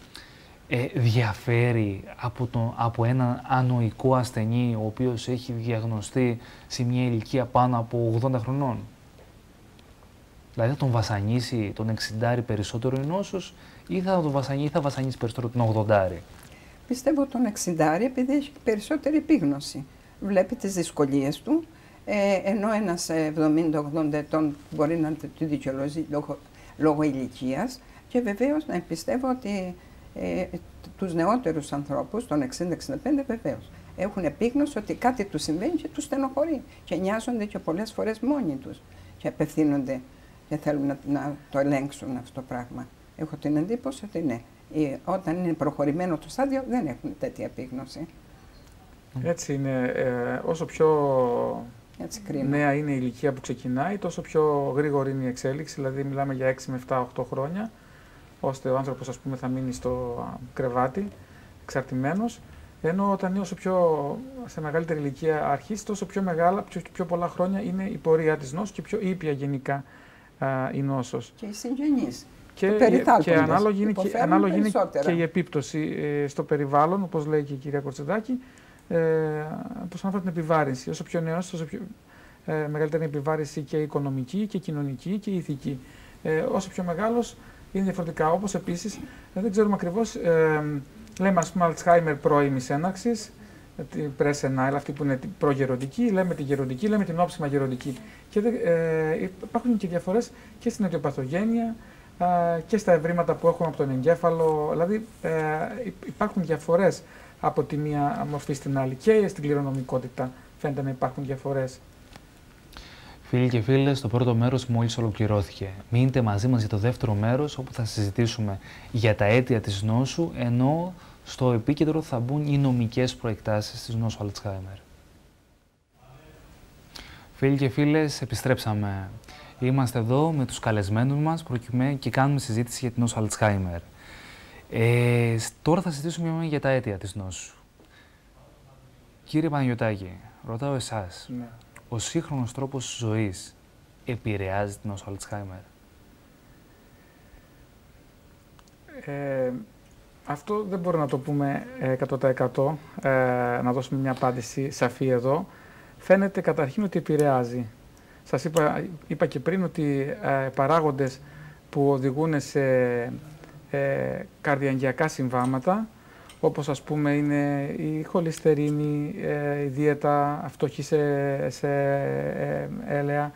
Διαφέρει από έναν ανοικό ασθενή ο οποίος έχει διαγνωστεί σε μια ηλικία πάνω από 80 χρονών? Δηλαδή θα τον βασανίσει τον 60 περισσότερο η νόσος ή θα βασανίσει περισσότερο τον 80? Πιστεύω τον 60 επειδή έχει περισσότερη επίγνωση. Βλέπει τις δυσκολίες του, ενώ ένας 70-80 ετών μπορεί να τη δικαιολογεί λόγω ηλικίας, και βεβαίως να πιστεύω ότι τους νεότερους ανθρώπους, των 60-65, βεβαίως έχουν επίγνωση ότι κάτι τους συμβαίνει και τους στενοχωρεί και νοιάζονται και πολλές φορές μόνοι τους και απευθύνονται και θέλουν να το ελέγξουν αυτό το πράγμα. Έχω την εντύπωση ότι ναι, όταν είναι προχωρημένο το στάδιο δεν έχουν τέτοια επίγνωση. Έτσι είναι. Όσο πιο νέα είναι η ηλικία που ξεκινάει, τόσο πιο γρήγορη είναι η εξέλιξη. Δηλαδή μιλάμε για 6 με 7-8 χρόνια, ώστε ο άνθρωπος, ας πούμε, θα μείνει στο κρεβάτι εξαρτημένος. Ενώ όταν είναι όσο πιο σε μεγαλύτερη ηλικία αρχίσει, τόσο πιο μεγάλα, πιο πολλά χρόνια είναι η πορεία της νόσου και πιο ήπια γενικά η νόσος. Και οι συγγενείς. Και ανάλογη είναι και η επίπτωση στο περιβάλλον, όπως λέει και η κυρία Κορτσιδάκη, όσον αφορά την επιβάρυνση. Όσο πιο νέος, τόσο πιο μεγαλύτερη επιβάρυνση και οικονομική και κοινωνική και ηθική. Όσο πιο μεγάλος είναι διαφορετικά. Όπως επίσης, δεν ξέρουμε ακριβώς, λέμε ας πούμε Alzheimer πρώιμης έναρξης, την pre-senile, αυτή που είναι προγεροντική, λέμε τη γεροντική, λέμε την όψιμα γεροντική. Και υπάρχουν και διαφορές και στην αιτιοπαθογένεια και στα ευρήματα που έχουμε από τον εγκέφαλο. Δηλαδή υπάρχουν διαφορές από τη μία μορφή στην άλλη και στην κληρονομικότητα φαίνεται να υπάρχουν διαφορές. Φίλοι και φίλες, το πρώτο μέρος μόλις ολοκληρώθηκε. Μείνετε μαζί μας για το δεύτερο μέρος, όπου θα συζητήσουμε για τα αίτια της νόσου, ενώ στο επίκεντρο θα μπουν οι νομικές προεκτάσεις της νόσου Alzheimer. Φίλοι και φίλες, επιστρέψαμε. Είμαστε εδώ με τους καλεσμένους μας και κάνουμε συζήτηση για την νόσο Alzheimer. Τώρα θα συζητήσουμε για τα αίτια της νόσου. Κύριε Παναγιωτάκη, ρωτάω εσάς, ναι. Ο σύγχρονος τρόπος ζωής επηρεάζει την νόσο Alzheimer? Αυτό δεν μπορούμε να το πούμε 100%, να δώσουμε μια απάντηση σαφή εδώ. Φαίνεται καταρχήν ότι επηρεάζει. Σας είπα και πριν ότι παράγοντες που οδηγούν σε καρδιαγγειακά συμβάματα, όπως ας πούμε είναι η χολυστερίνη, η δίαιτα φτωχή σε έλαια,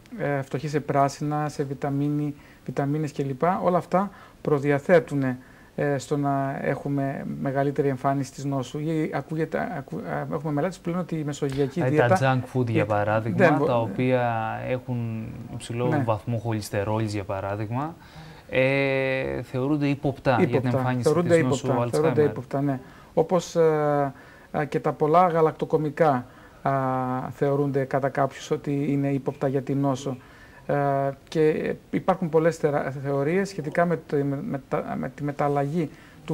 φτωχή σε πράσινα, σε βιταμίνες κλπ. Όλα αυτά προδιαθέτουν στο να έχουμε μεγαλύτερη εμφάνιση της νόσου. Ή έχουμε μελέτες που λένε ότι η μεσογειακή δίαιτα... Τα junk food, για παράδειγμα, τα οποία έχουν υψηλό βαθμό χολυστερόλης, για παράδειγμα, θεωρούνται ύποπτα για την εμφάνιση της νόσου Alzheimer. Θεωρούνται ύποπτα, ναι. Όπως και τα πολλά γαλακτοκομικά θεωρούνται κατά κάποιους ότι είναι ύποπτα για την νόσο. Και υπάρχουν πολλές θεωρίες σχετικά με τη μεταλλαγή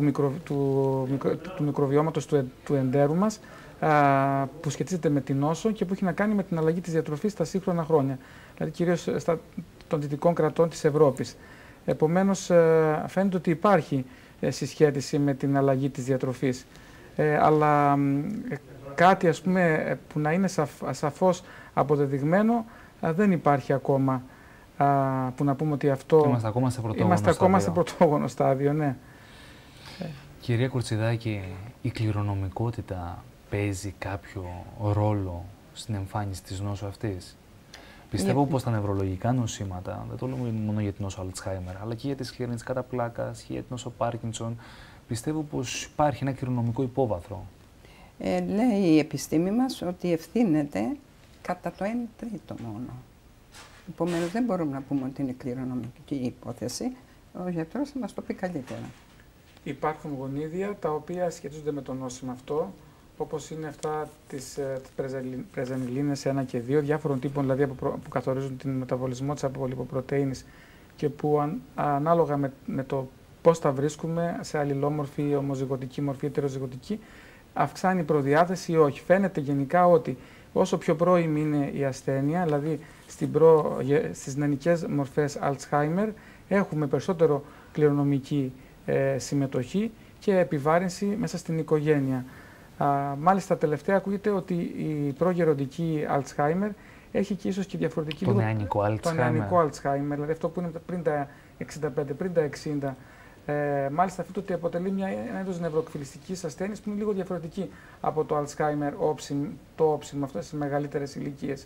του μικροβιώματος του εντέρου μας, που σχετίζεται με την νόσο και που έχει να κάνει με την αλλαγή της διατροφής στα σύγχρονα χρόνια, δηλαδή κυρίως των δυτικών κρατών της Ευρώπης. Επομένως, φαίνεται ότι υπάρχει συσχέτιση με την αλλαγή της διατροφής. Αλλά κάτι, ας πούμε, που να είναι σαφώς αποδεδειγμένο, δεν υπάρχει ακόμα, που να πούμε ότι αυτό... Είμαστε ακόμα σε πρωτόγονο στάδιο, ναι. Κυρία Κορτσιδάκη, η κληρονομικότητα παίζει κάποιο ρόλο στην εμφάνιση της νόσου αυτής? Πιστεύω πως τα νευρολογικά νοσήματα, δεν το λέμε μόνο για την νόσο Alzheimer, αλλά και για τη σκληρή της καταπλάκας, και για την νόσο Πάρκινσον, πιστεύω πως υπάρχει ένα κληρονομικό υπόβαθρο. Λέει η επιστήμη μας ότι ευθύνεται κατά το 1/3 μόνο. Επομένως, δεν μπορούμε να πούμε ότι είναι κληρονομική υπόθεση. Ο γιατρός θα μας το πει καλύτερα. Υπάρχουν γονίδια τα οποία σχετίζονται με το νόσημα αυτό, όπως είναι αυτά της πρεζανιλίνες 1 και 2, διάφορων τύπων δηλαδή που καθορίζουν τον μεταβολισμό της απολιποπρωτεΐνης και που ανάλογα με το πώς τα βρίσκουμε, σε αλληλόμορφη, ομοζυγωτική μορφή, ετεροζυγωτική, αυξάνει η προδιάθεση ή όχι. Φαίνεται γενικά ότι όσο πιο πρώιμη είναι η ασθένεια, δηλαδή στις νεανικές μορφές Alzheimer, έχουμε περισσότερο κληρονομική συμμετοχή και επιβάρυνση μέσα στην οικογένεια. Μάλιστα, τελευταία ακούγεται ότι η προγεροντική Alzheimer έχει και ίσως και διαφορετική... Το νεανικό Alzheimer, δηλαδή αυτό που είναι πριν τα 65, πριν τα 60. Μάλιστα, αυτό ότι αποτελεί ένα είδος νευροεκφυλιστικής ασθένειας που είναι λίγο διαφορετική από το Alzheimer το όψιμο, αυτές τις μεγαλύτερες ηλικίες.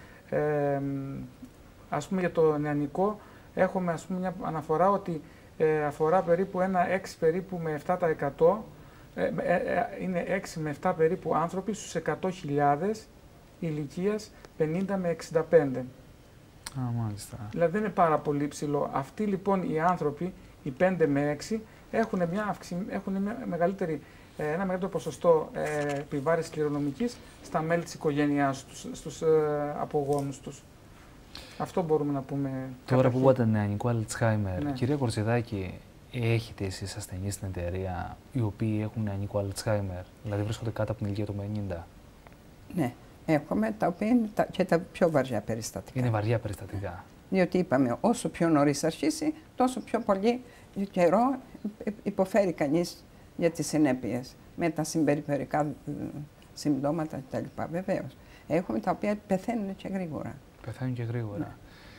Ας πούμε, για το νεανικό έχουμε, ας πούμε, μια αναφορά ότι αφορά περίπου ένα 6 περίπου με 7%, είναι 6 με 7 περίπου άνθρωποι στους 100.000 ηλικίας 50 με 65. Μάλιστα. Δηλαδή δεν είναι πάρα πολύ ψηλό. Αυτοί λοιπόν οι άνθρωποι, οι 5 με 6, έχουν ένα μεγαλύτερο ποσοστό επιβάρησης κληρονομικής στα μέλη της οικογένειάς τους, στους απογόνους τους. Αυτό μπορούμε να πούμε. Τώρα που είπατε νεανικό Alzheimer, ναι. Κυρία Κορτσιδάκη, έχετε εσείς ασθενείς στην εταιρεία οι οποίοι έχουν νεανικό Alzheimer, δηλαδή βρίσκονται κάτω από την ηλικία των 50? Ναι, έχουμε, τα οποία είναι και τα πιο βαριά περιστατικά. Είναι βαριά περιστατικά. Διότι είπαμε, όσο πιο νωρίς αρχίσει, τόσο πιο πολύ καιρό υποφέρει κανείς για τις συνέπειες με τα συμπεριφερικά συμπτώματα κτλ. Βεβαίως. Έχουμε τα οποία πεθαίνουν και γρήγορα. Πεθαίνουν και γρήγορα. Ναι.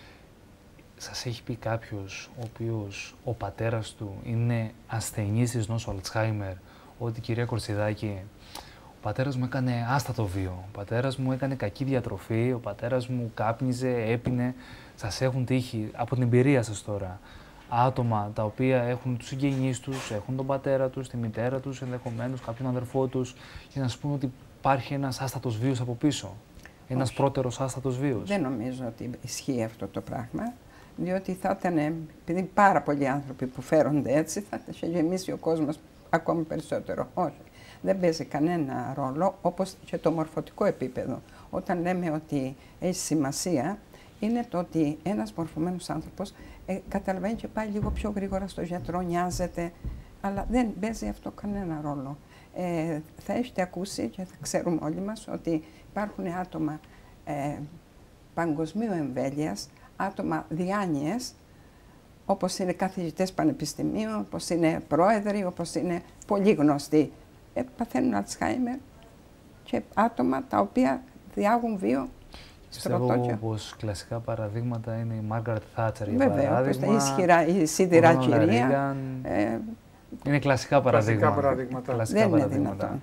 Σας έχει πει κάποιος ο οποίος ο πατέρας του είναι ασθενής της νόσου Alzheimer, ότι κυρία Κορτσιδάκη, ο πατέρας μου έκανε άστατο βίο, ο πατέρας μου έκανε κακή διατροφή, ο πατέρας μου κάπνιζε, έπινε? Σας έχουν τύχει από την εμπειρία σας τώρα άτομα τα οποία έχουν τους συγγενείς τους, έχουν τον πατέρα τους, τη μητέρα τους, ενδεχομένως κάποιον αδερφό τους, και να σας πούνε ότι υπάρχει ένας άστατος βίος από πίσω? Ένας πρώτερος άστατος βίος? Δεν νομίζω ότι ισχύει αυτό το πράγμα, διότι θα ήταν, επειδή πάρα πολλοί άνθρωποι που φέρονται έτσι, θα είχε γεμίσει ο κόσμος ακόμη περισσότερο. Όχι. Δεν παίζει κανένα ρόλο, όπως και το μορφωτικό επίπεδο. Όταν λέμε ότι έχει σημασία, είναι το ότι ένας μορφωμένος άνθρωπος καταλαβαίνει και πάει λίγο πιο γρήγορα στο γιατρό, νοιάζεται, αλλά δεν παίζει αυτό κανένα ρόλο. Θα έχετε ακούσει και θα ξέρουμε όλοι μας ότι υπάρχουν άτομα παγκοσμίου εμβέλειας, άτομα διάνοιες, όπως είναι καθηγητές πανεπιστημίων, όπως είναι πρόεδροι, όπως είναι πολύ γνωστοί. Παθαίνουν Alzheimer και άτομα τα οποία διάγουν βίο. Πιστεύω πως κλασικά παραδείγματα είναι η Μάργαρετ Θάτσερ, για παράδειγμα. Ισχυρά, η σιδηρά κυρία. Είναι κλασικά παραδείγματα. Δεν είναι δυνατόν.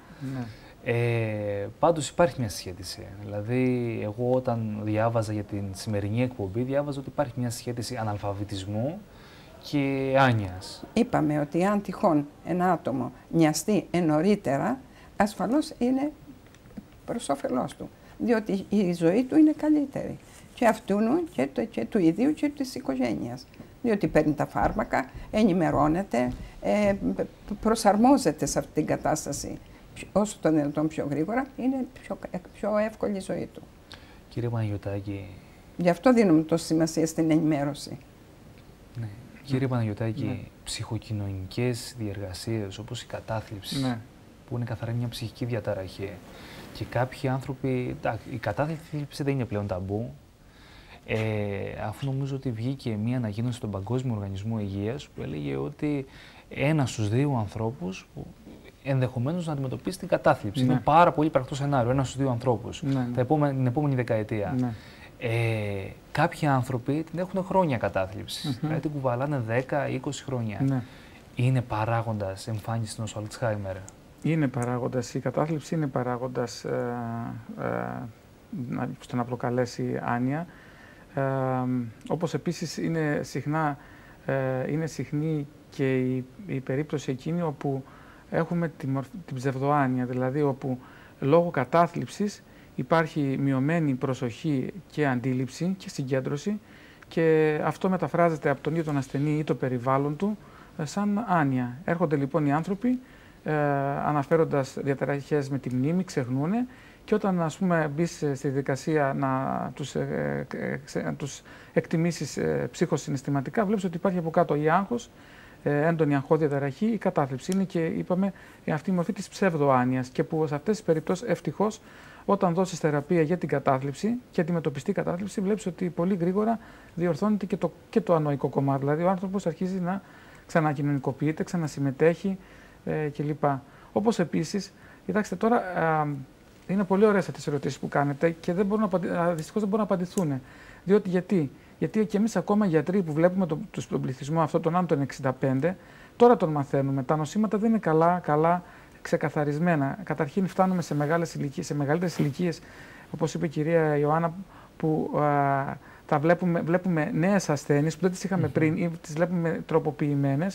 Πάντως υπάρχει μια σχέτιση. Δηλαδή, εγώ όταν διάβαζα για την σημερινή εκπομπή, διάβαζα ότι υπάρχει μια σχέτιση αναλφαβητισμού και άνοιας. Είπαμε ότι αν τυχόν ένα άτομο νοιαστεί νωρίτερα, ασφαλώς είναι προς όφελός του, διότι η ζωή του είναι καλύτερη. Και αυτού και του ιδίου και της οικογένειας. Διότι παίρνει τα φάρμακα, ενημερώνεται, προσαρμόζεται σε αυτή την κατάσταση όσο το δυνατόν πιο γρήγορα, είναι πιο εύκολη η ζωή του. Κύριε Παναγιωτάκη... Γι' αυτό δίνουμε τόση σημασία στην ενημέρωση. Ναι. Κύριε Παναγιωτάκη, ψυχοκοινωνικές διεργασίες όπως η κατάθλιψη, που είναι καθαρά μια ψυχική διαταραχή, και κάποιοι άνθρωποι... Η κατάθλιψη δεν είναι πλέον ταμπού. Αφού νομίζω ότι βγήκε μια ανακοίνωση στον Παγκόσμιο Οργανισμό Υγείας που έλεγε ότι 1 στους 2 ανθρώπους ενδεχομένως να αντιμετωπίσει την κατάθλιψη. Είναι πάρα πολύ πρακτικό σενάριο, 1 στους 2 ανθρώπους την επόμενη δεκαετία. Κάποιοι άνθρωποι την έχουν χρόνια κατάθλιψη, δηλαδή την κουβαλάνε 10-20 χρόνια. Είναι παράγοντας εμφάνιση νόσου Αλτσχάιμερ? Είναι παράγοντας, η κατάθλιψη είναι παράγοντας στο να προκαλέσει άνοια. Όπως επίσης είναι συχνή και η περίπτωση εκείνη όπου έχουμε την ψευδοάνοια, δηλαδή όπου λόγω κατάθλιψης υπάρχει μειωμένη προσοχή και αντίληψη και συγκέντρωση, και αυτό μεταφράζεται από τον ίδιο τον ασθενή ή το περιβάλλον του σαν άνοια. Έρχονται λοιπόν οι άνθρωποι αναφέροντας διαταραχές με τη μνήμη, ξεχνούνε, και όταν, ας πούμε, μπεις στη διαδικασία να τους εκτιμήσεις ψυχοσυναισθηματικά, βλέπεις ότι υπάρχει από κάτω η άγχος, έντονη αγχώδη διαταραχή, η κατάθλιψη. Είναι και, είπαμε, αυτή η μορφή της ψευδοάνοιας, και που σε αυτές τις περιπτώσεις, ευτυχώς, όταν δώσεις θεραπεία για την κατάθλιψη και αντιμετωπιστεί η κατάθλιψη, βλέπεις ότι πολύ γρήγορα διορθώνεται και το ανοϊκό κομμάτι. Δηλαδή, ο άνθρωπος αρχίζει να ξανακοινωνικοποιείται, ξανασυμμετέχει κλπ. Όπως επίσης, κοιτάξτε τώρα, είναι πολύ ωραίες αυτές τις ερωτήσεις που κάνετε και δυστυχώς δεν μπορούν να απαντηθούν. Διότι γιατί και εμείς ακόμα γιατροί που βλέπουμε τον πληθυσμό αυτό, τον άνω των 65, τώρα τον μαθαίνουμε. Τα νοσήματα δεν είναι καλά ξεκαθαρισμένα. Καταρχήν φτάνουμε σε μεγαλύτερες ηλικίες, όπως είπε η κυρία Ιωάννα, που βλέπουμε νέες ασθένειες που δεν τις είχαμε πριν ή τις βλέπουμε τροποποιημένες,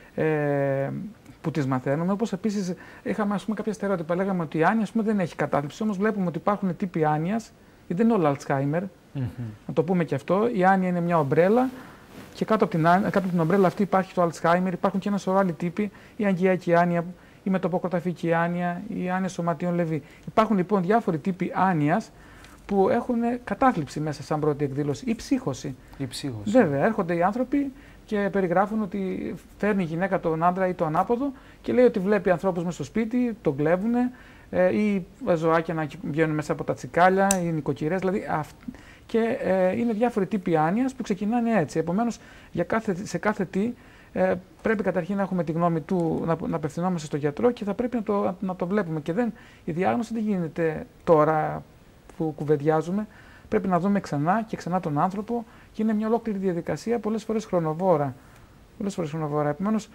που τις μαθαίνουμε. Όπως επίσης είχαμε, ας πούμε, κάποια στερεότυπα. Λέγαμε ότι η άνοια, ας πούμε, δεν έχει κατάθλιψη, όμως βλέπουμε ότι υπάρχουν τύποι άνοιας, γιατί δεν είναι όλο Αλτσχάιμερ. Να το πούμε και αυτό. Η άνοια είναι μια ομπρέλα και κάτω από την ομπρέλα αυτή υπάρχει το Αλτσχάιμερ. Υπάρχουν και ένα σωρό άλλοι τύποι, η αγκιακή άνοια, η μετοποκροταφική άνοια, η άνοια σωματείων Λεβί. Υπάρχουν λοιπόν διάφοροι τύποι άνοιας που έχουν κατάθλιψη μέσα σαν πρώτη εκδήλωση ή ψύχωση. Βέβαια, έρχονται οι άνθρωποι και περιγράφουν ότι φέρνει η γυναίκα τον άντρα ή το ανάποδο και λέει ότι βλέπει ανθρώπους μέσα στο σπίτι, τον κλέβουν, ή ζωάκια να βγαίνουν μέσα από τα τσικάλια, ή νοικοκυρές. Δηλαδή, και είναι διάφοροι τύποι άνοιας που ξεκινάνε έτσι. Επομένως, σε κάθε τι πρέπει καταρχήν να έχουμε τη γνώμη του, να απευθυνόμαστε στο γιατρό και θα πρέπει να το βλέπουμε. Και η διάγνωση δεν γίνεται τώρα που κουβεντιάζουμε. Πρέπει να δούμε ξανά και ξανά τον άνθρωπο και είναι μια ολόκληρη διαδικασία, πολλές φορές χρονοβόρα. Επομένως,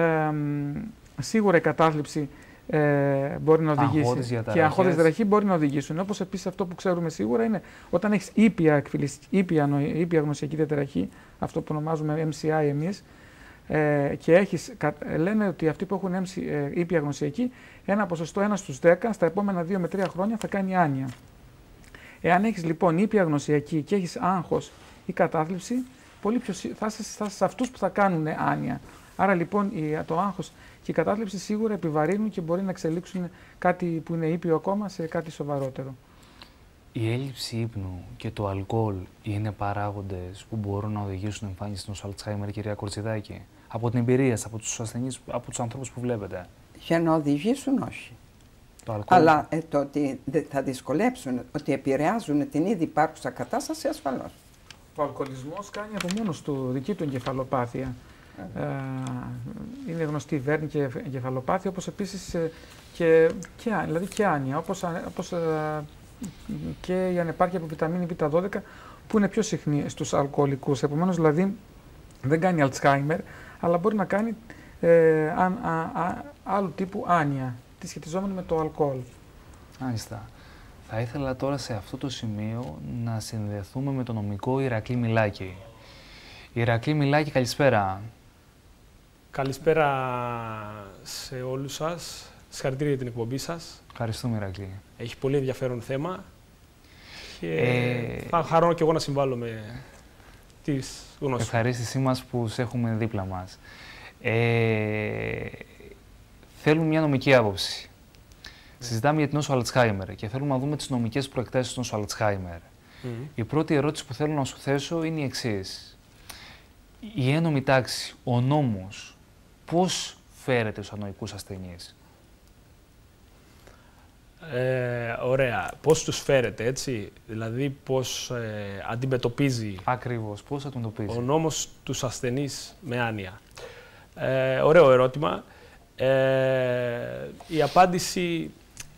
σίγουρα η κατάθλιψη μπορεί να οδηγήσει και αγχώδες διαταραχή μπορεί να οδηγήσουν. Όπως επίσης αυτό που ξέρουμε σίγουρα είναι όταν έχεις ήπια γνωσιακή διαταραχή, αυτό που ονομάζουμε MCI εμείς, και λένε ότι αυτοί που έχουν ήπια γνωσιακή, ένα ποσοστό 1 στους 10 στα επόμενα 2 με 3 χρόνια θα κάνει άνοια. Εάν έχεις λοιπόν ήπια γνωσιακή και έχεις άγχος ή κατάθλιψη, θα είσαι σε αυτούς που θα κάνουν άνοια. Άρα λοιπόν το άγχος και η κατάθλιψη σίγουρα επιβαρύνουν και μπορεί να εξελίξουν κάτι που είναι ήπιο ακόμα σε κάτι σοβαρότερο. Η έλλειψη ύπνου και το αλκοόλ είναι παράγοντες που μπορούν να οδηγήσουν εμφάνιση νόσου Αλτσχάιμερ, κυρία Κορτσιδάκη, από την εμπειρία σας, από τους ασθενείς, από τους ανθρώπους που βλέπετε? Για να οδηγήσουν, όχι. Αλλά το ότι θα δυσκολέψουν, ότι επηρεάζουν την ήδη υπάρχουσα κατάσταση, ασφαλώς. Ο αλκοολισμός κάνει από μόνος του δική του εγκεφαλοπάθεια. Είναι γνωστή η βέρνη και εγκεφαλοπάθεια, όπως επίσης δηλαδή και άνοια, όπως και η ανεπάρκεια από βιταμίνη Β12 που είναι πιο συχνή στους αλκοολικούς. Επομένως, δηλαδή δεν κάνει Αλτσχάιμερ, αλλά μπορεί να κάνει άλλου τύπου άνοια, τη σχετιζόμενη με το αλκοόλ. Μάλιστα. Θα ήθελα τώρα σε αυτό το σημείο να συνδεθούμε με τον νομικό Ηρακλή Μιλάκη. Ηρακλή Μιλάκη, καλησπέρα. Καλησπέρα σε όλους σας. Συγχαρητήρια για την εκπομπή σας. Ευχαριστούμε, Ηρακλή. Έχει πολύ ενδιαφέρον θέμα και θα χαρώ και εγώ να συμβάλλω με τις γνώσεις. Ευχαρίστησή μας που σε έχουμε δίπλα μας. Θέλουμε μια νομική άποψη. Συζητάμε για την νόσο Αλτσχάιμερ και θέλουμε να δούμε τις νομικές προεκτάσεις της νόσο Αλτσχάιμερ. Η πρώτη ερώτηση που θέλω να σου θέσω είναι η εξής. Η ένομη τάξη, ο νόμος, πώς φέρεται στους ανοικούς ασθενείς? Ωραία. Πώς τους φέρεται, έτσι, δηλαδή πώς αντιμετωπίζει Ακριβώς, πώς αντιμετωπίζει ο νόμος τους ασθενείς με άνοια. Ωραίο ερώτημα. Η απάντηση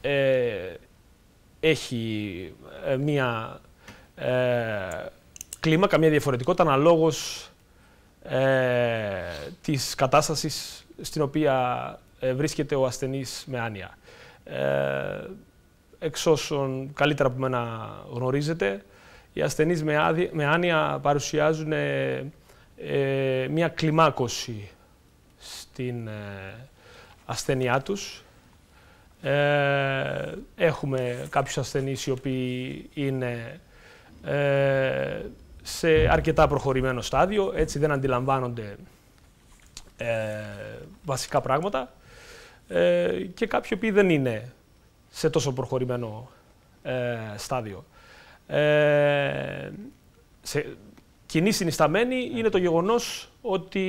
έχει μία κλίμακα, μία διαφορετικότητα αναλόγως της κατάστασης στην οποία βρίσκεται ο ασθενής με άνοια. Εξ όσων καλύτερα από μένα γνωρίζετε, οι ασθενείς με άνοια παρουσιάζουν μία κλιμάκωση στην ασθένειά τους. Έχουμε κάποιους ασθενείς οι οποίοι είναι σε αρκετά προχωρημένο στάδιο, έτσι δεν αντιλαμβάνονται βασικά πράγματα, και κάποιοι οποίοι δεν είναι σε τόσο προχωρημένο στάδιο. Κοινή συνισταμένη είναι το γεγονός ότι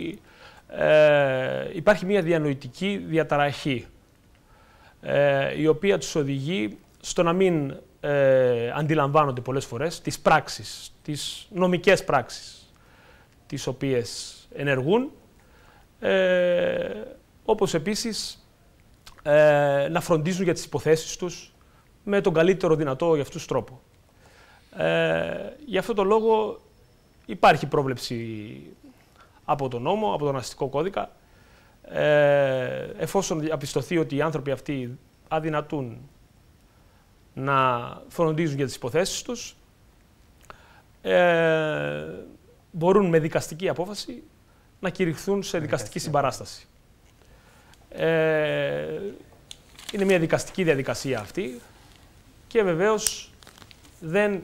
υπάρχει μια διανοητική διαταραχή, η οποία τους οδηγεί στο να μην αντιλαμβάνονται πολλές φορές τις πράξεις, τις νομικές πράξεις, τις οποίες ενεργούν, όπως επίσης να φροντίζουν για τις υποθέσεις τους με τον καλύτερο δυνατό για αυτούς τρόπο. Γι' αυτό το λόγο υπάρχει πρόβλεψη από τον νόμο, από τον αστικό κώδικα, εφόσον διαπιστωθεί ότι οι άνθρωποι αυτοί αδυνατούν να φροντίζουν για τις υποθέσεις τους, μπορούν με δικαστική απόφαση να κηρυχθούν σε δικαστική συμπαράσταση. Είναι μια δικαστική διαδικασία αυτή και βεβαίως δεν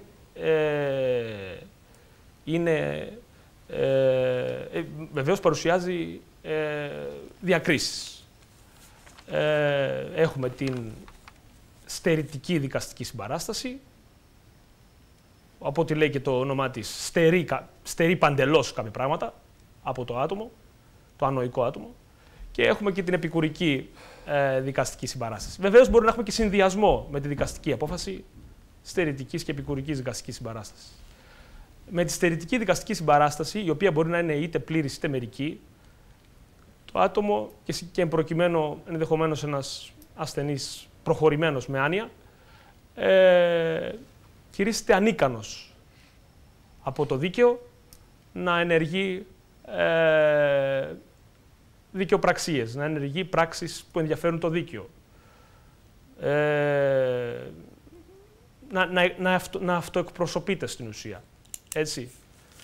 είναι... βεβαίως παρουσιάζει διακρίσεις. Έχουμε την στερητική δικαστική συμπαράσταση, από ό,τι λέει και το όνομά της, στερεί παντελώς κάποια πράγματα από το άτομο, το ανοικό άτομο, και έχουμε και την επικουρική δικαστική συμπαράσταση. Βεβαίως μπορεί να έχουμε και συνδυασμό με τη δικαστική απόφαση στερητικής και επικουρικής δικαστικής συμπαράστασης. Με τη στερητική δικαστική συμπαράσταση, η οποία μπορεί να είναι είτε πλήρης είτε μερική, το άτομο και προκειμένου ενδεχομένως ένας ασθενής προχωρημένος με άνοια, κηρύσσεται ανίκανος από το δίκαιο να ενεργεί δικαιοπραξίες, να ενεργεί πράξεις που ενδιαφέρουν το δίκαιο. Να αυτοεκπροσωπείται στην ουσία. Έτσι.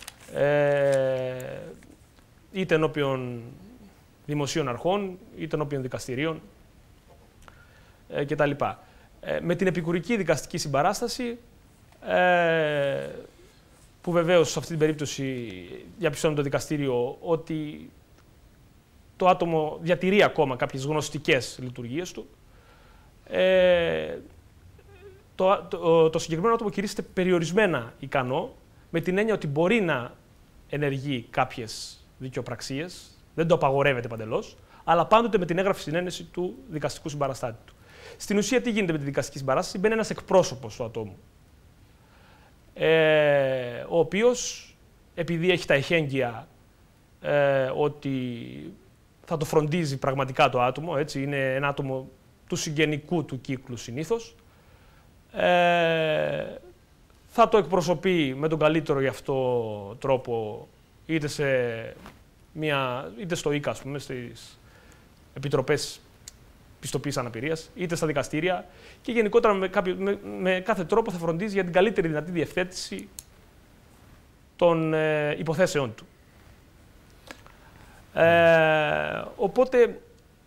Είτε ενώπιον δημοσίων αρχών, είτε ενώπιον δικαστηρίων κτλ. Με την επικουρική δικαστική συμπαράσταση, που βεβαίως σε αυτή την περίπτωση διαπιστώνει το δικαστήριο ότι το άτομο διατηρεί ακόμα κάποιες γνωστικές λειτουργίες του, το συγκεκριμένο άτομο κηρύσσεται περιορισμένα ικανό, με την έννοια ότι μπορεί να ενεργεί κάποιες δικαιοπραξίες, δεν το απαγορεύεται παντελώς, αλλά πάντοτε με την έγγραφη συνένεση του δικαστικού συμπαραστάτη του. Στην ουσία, τι γίνεται με τη δικαστική συμπαράσταση? Μπαίνει ένας εκπρόσωπος του ατόμου, ο οποίος, επειδή έχει τα εχέγγυα ότι θα το φροντίζει πραγματικά το άτομο, έτσι, είναι ένα άτομο του συγγενικού του κύκλου συνήθως, θα το εκπροσωπεί με τον καλύτερο γι' αυτό τρόπο, είτε στο ΙΚΑ, ας πούμε, στις επιτροπές πιστοποίησης αναπηρίας, είτε στα δικαστήρια, και γενικότερα με κάθε τρόπο θα φροντίζει για την καλύτερη δυνατή διευθέτηση των υποθέσεών του. Οπότε,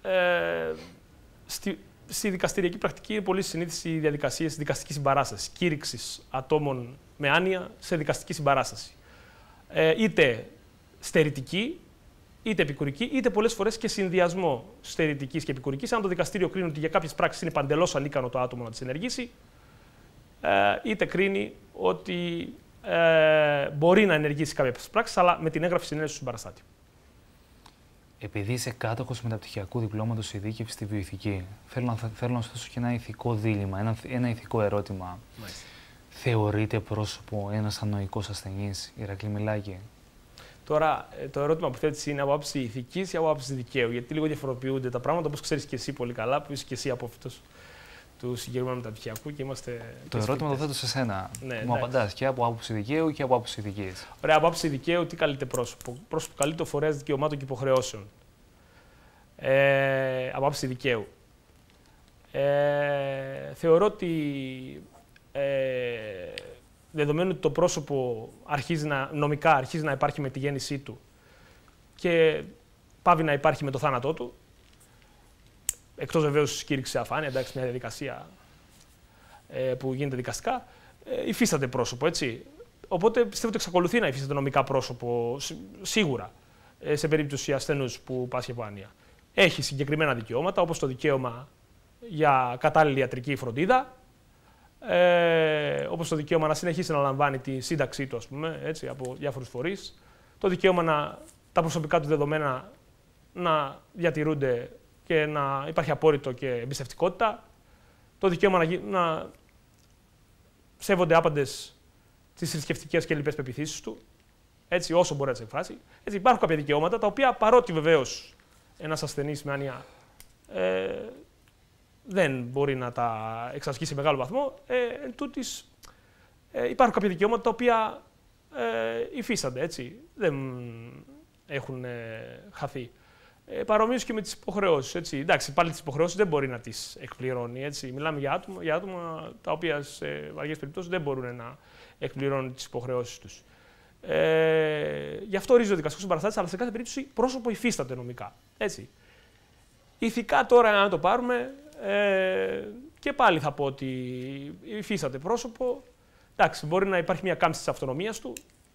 στη δικαστηριακή πρακτική είναι πολύ συνήθιση οι διαδικασίες δικαστικής συμπαράστασης, κήρυξης ατόμων με άνοια σε δικαστική συμπαράσταση. Είτε στερητική, είτε επικουρική, είτε πολλές φορές και συνδυασμό στερητικής και επικουρικής. Αν το δικαστήριο κρίνει ότι για κάποιες πράξεις είναι παντελώς ανίκανο το άτομο να τις ενεργήσει, είτε κρίνει ότι μπορεί να ενεργήσει κάποιες πράξεις, αλλά με την έγγραφη συνένεση του συμπαραστάτη. Επειδή είσαι κάτοχος μεταπτυχιακού διπλώματος ειδίκευσης στη βιοειθική, θέλω να σου δώσω και ένα ηθικό δίλημμα, ένα ηθικό ερώτημα. Μάλιστα. Θεωρείται πρόσωπο ένας ανοϊκός ασθενής, Ηρακλή Μιλάκη? Τώρα, το ερώτημα που θέτεις είναι από άποψη ηθικής ή από άποψη δικαίου, γιατί λίγο διαφοροποιούνται τα πράγματα, όπως ξέρεις και εσύ πολύ καλά, που είσαι και εσύ απόφοιτος του συγκεκριμένου μεταπτυχιακού και είμαστε. Το ερώτημα το θέτω σε σένα. Ναι, μου απαντάς και από άποψη δικαίου και από άποψη ηθικής. Ωραία, από άποψη δικαίου, τι καλείται πρόσωπο? Πρόσωπο καλείται ο φορέας δικαιωμάτων και υποχρεώσεων. Από άποψη δικαίου. Θεωρώ ότι δεδομένου ότι το πρόσωπο νομικά αρχίζει να υπάρχει με τη γέννησή του και πάβει να υπάρχει με το θάνατό του, εκτός βεβαίως κήρυξη αφάνεια, εντάξει, μια διαδικασία που γίνεται δικαστικά, υφίσταται πρόσωπο, έτσι. Οπότε πιστεύω ότι εξακολουθεί να υφίσταται νομικά πρόσωπο, σίγουρα, σε περίπτωση ασθενούς που πάσχει από άνοια. Έχει συγκεκριμένα δικαιώματα, όπως το δικαίωμα για κατάλληλη ιατρική φροντίδα, όπως το δικαίωμα να συνεχίσει να λαμβάνει τη σύνταξή του, ας πούμε, έτσι, από διάφορους φορείς, το δικαίωμα τα προσωπικά του δεδομένα να διατηρούνται και να υπάρχει απόρριτο και εμπιστευτικότητα, το δικαίωμα να σέβονται άπαντες τις θρησκευτικές και λοιπές πεποιθήσεις του, έτσι, όσο μπορεί να τις εκφράσει. Έτσι, υπάρχουν κάποια δικαιώματα, τα οποία παρότι βεβαίως ένας ασθενής με άνοια δεν μπορεί να τα εξασκήσει σε μεγάλο βαθμό, εν τούτης, υπάρχουν κάποια δικαιώματα τα οποία υφίστανται, έτσι, δεν έχουν χαθεί. Παρομοίως και με τις υποχρεώσεις, έτσι. Εντάξει, πάλι τις υποχρεώσεις δεν μπορεί να τις εκπληρώνει, έτσι. Μιλάμε για άτομα τα οποία σε βαριές περιπτώσεις δεν μπορούν να εκπληρώνουν τις υποχρεώσεις τους. Γι' αυτό ορίζει ο δικαστικός συμπαραστάτης, αλλά σε κάθε περίπτωση πρόσωπο υφίσταται νομικά, έτσι. Ηθικά τώρα, αν το πάρουμε, και πάλι θα πω ότι υφίσταται πρόσωπο. Εντάξει, μπορεί να υπάρχει μια κάμψη της αυτονομίας του,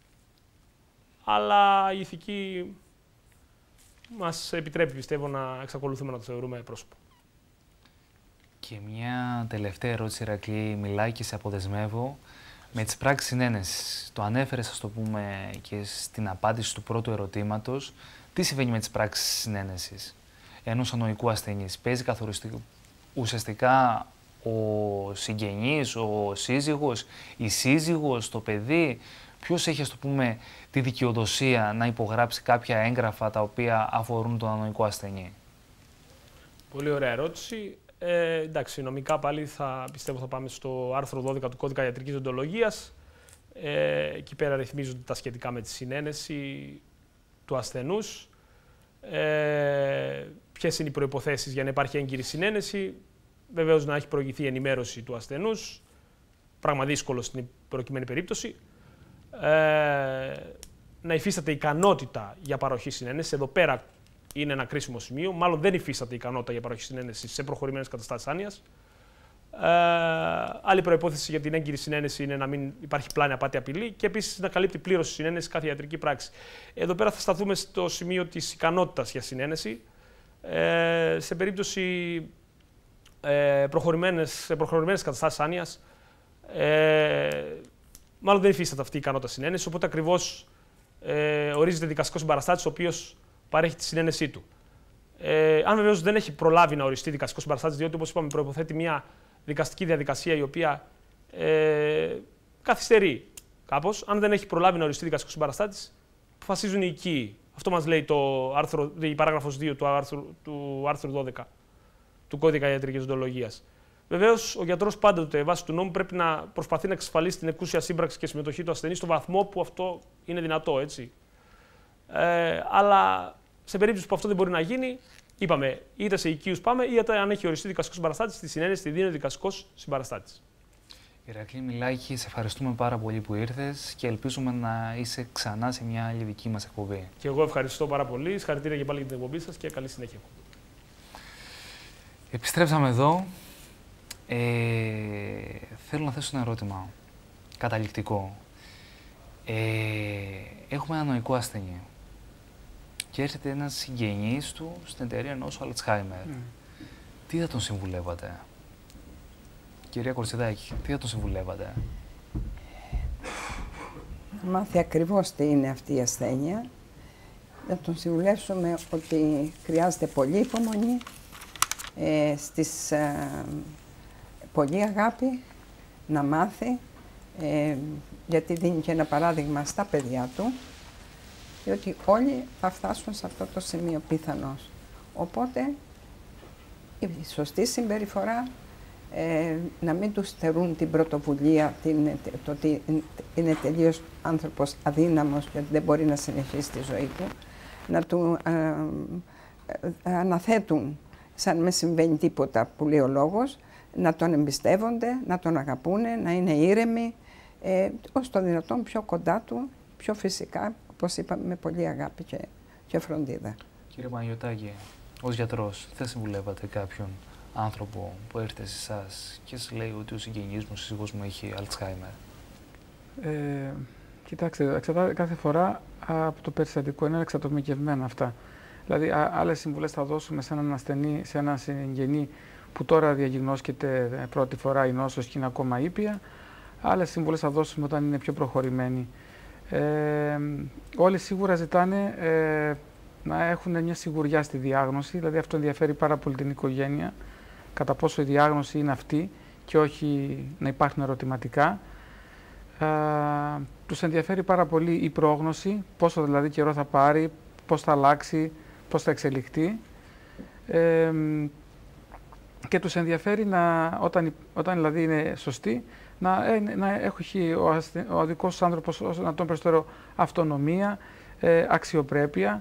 αλλά η ηθική μας επιτρέπει, πιστεύω, να εξακολουθούμε να το θεωρούμε πρόσωπο. Και μια τελευταία ερώτηση, Ηρακλή Μιλάκη, σε αποδεσμεύω. Με τις πράξεις συνένεσης, το ανέφερες, ας το πούμε, και στην απάντηση του πρώτου ερωτήματος. Τι συμβαίνει με τις πράξεις συνένεσης ενός ανοϊκού ασθενής? Παίζει καθοριστικό ουσιαστικά ο συγγενής, ο σύζυγος, η σύζυγος, το παιδί? Ποιος έχει, ας το πούμε, τη δικαιοδοσία να υπογράψει κάποια έγγραφα τα οποία αφορούν τον ανοϊκό ασθενή? Πολύ ωραία ερώτηση. Εντάξει, νομικά πάλι πιστεύω θα πάμε στο άρθρο 12 του Κώδικα Ιατρικής Δεοντολογίας. Εκεί πέρα ρυθμίζονται τα σχετικά με τη συνένεση του ασθενούς. Ποιες είναι οι προϋποθέσεις για να υπάρχει έγκυρη συνένεση? Βεβαίως να έχει προηγηθεί ενημέρωση του ασθενούς, πράγμα δύσκολο στην προκειμένη περίπτωση. Να υφίσταται ικανότητα για παροχή συνένεσης. Εδώ πέρα είναι ένα κρίσιμο σημείο. Μάλλον δεν υφίσταται ικανότητα για παροχή συνένεσης σε προχωρημένες καταστάσεις άνοιας. Άλλη προϋπόθεση για την έγκυρη συνένεση είναι να μην υπάρχει πλάνη, απάτη, απειλή και επίσης να καλύπτει πλήρως η συνένεση κάθε ιατρική πράξη. Εδώ πέρα θα σταθούμε στο σημείο της ικανότητας για συνένεση. Σε περίπτωση προχωρημένες καταστάσεις άνοιας, μάλλον δεν υφίσταται αυτή η ικανότητα συνένεση, οπότε ακριβώς ορίζεται δικαστικός συμπαραστάτης ο οποίος παρέχει τη συνένεσή του. Αν βεβαίως δεν έχει προλάβει να οριστεί δικαστικός συμπαραστάτης, διότι όπως είπαμε προϋποθέτει μια δικαστική διαδικασία η οποία καθυστερεί κάπως, αν δεν έχει προλάβει να οριστεί δικαστικός συμπαραστάτης, αποφασίζουν οι οικοί. Αυτό μας λέει η παράγραφος 2 του άρθρου 12 του Κώδικα Ιατρικής Δεοντολογίας. Βεβαίως, ο γιατρός πάντοτε βάσει του νόμου πρέπει να προσπαθεί να εξασφαλίσει την εκούσια σύμπραξη και συμμετοχή του ασθενή στο βαθμό που αυτό είναι δυνατό, έτσι. Αλλά σε περίπτωση που αυτό δεν μπορεί να γίνει, είπαμε, είτε σε οικείους πάμε, είτε αν έχει οριστεί δικαστικός συμπαραστάτης, στη συνένεση τη δίνει ο δικαστικός συμπαραστάτης. Ηρακλή Μιλάκη, σε ευχαριστούμε πάρα πολύ που ήρθες και ελπίζουμε να είσαι ξανά σε μια άλλη δική μας εκπομπή. Και εγώ ευχαριστώ πάρα πολύ. Συγχαρητήρια και πάλι για την εκπομπή σας και καλή συνέχεια. Επιστρέψαμε εδώ. Θέλω να θέσω ένα ερώτημα καταληκτικό. Έχουμε ένα νοικό ασθενή και έρχεται ένας συγγενής του στην εταιρεία νόσου Αλτσχάιμερ. Τι θα τον συμβουλεύατε? Κυρία Κορτσιδάκη, τι θα τον συμβουλεύατε? Να μάθει ακριβώς τι είναι αυτή η ασθένεια. Να τον συμβουλεύσουμε ότι χρειάζεται πολύ υπομονή, πολύ αγάπη, να μάθει, γιατί δίνει και ένα παράδειγμα στα παιδιά του, διότι όλοι θα φτάσουν σε αυτό το σημείο πιθανώς. Οπότε, η σωστή συμπεριφορά, να μην τους στερούν την πρωτοβουλία, το ότι είναι τελείως άνθρωπος αδύναμος και δεν μπορεί να συνεχίσει τη ζωή του, να του αναθέτουν σαν με συμβαίνει τίποτα που λέει ο λόγος, να τον εμπιστεύονται, να τον αγαπούνε, να είναι ήρεμοι, όσο το δυνατόν πιο κοντά του, πιο φυσικά, όπως είπαμε, με πολύ αγάπη και φροντίδα. Κύριε Παναγιωτάκη, ως γιατρός, θα συμβουλεύατε κάποιον άνθρωπο που έρχεται σε εσάς και σας λέει ότι ο συγγενής μου, ο σύζυγός μου έχει Αλτσχάιμερ? Κοιτάξτε, εξαρτάται κάθε φορά από το περιστατικό, είναι εξατομικευμένα αυτά. Δηλαδή, άλλες συμβουλές θα δώσουμε σε έναν ασθενή, σε έναν συγγενή που τώρα διαγνώσκεται πρώτη φορά η νόσος και είναι ακόμα ήπια. Άλλες συμβουλές θα δώσουμε όταν είναι πιο προχωρημένοι. Όλοι σίγουρα ζητάνε να έχουν μια σιγουριά στη διάγνωση, δηλαδή αυτό ενδιαφέρει πάρα πολύ την οικογένεια, κατά πόσο η διάγνωση είναι αυτή και όχι να υπάρχουν ερωτηματικά. Τους ενδιαφέρει πάρα πολύ η πρόγνωση, πόσο δηλαδή καιρό θα πάρει, πώς θα αλλάξει, πώς θα εξελιχθεί. Και τους ενδιαφέρει όταν δηλαδή είναι σωστή, να έχει ο δικός άνθρωπος όσο να τον περισσότερο αυτονομία, αξιοπρέπεια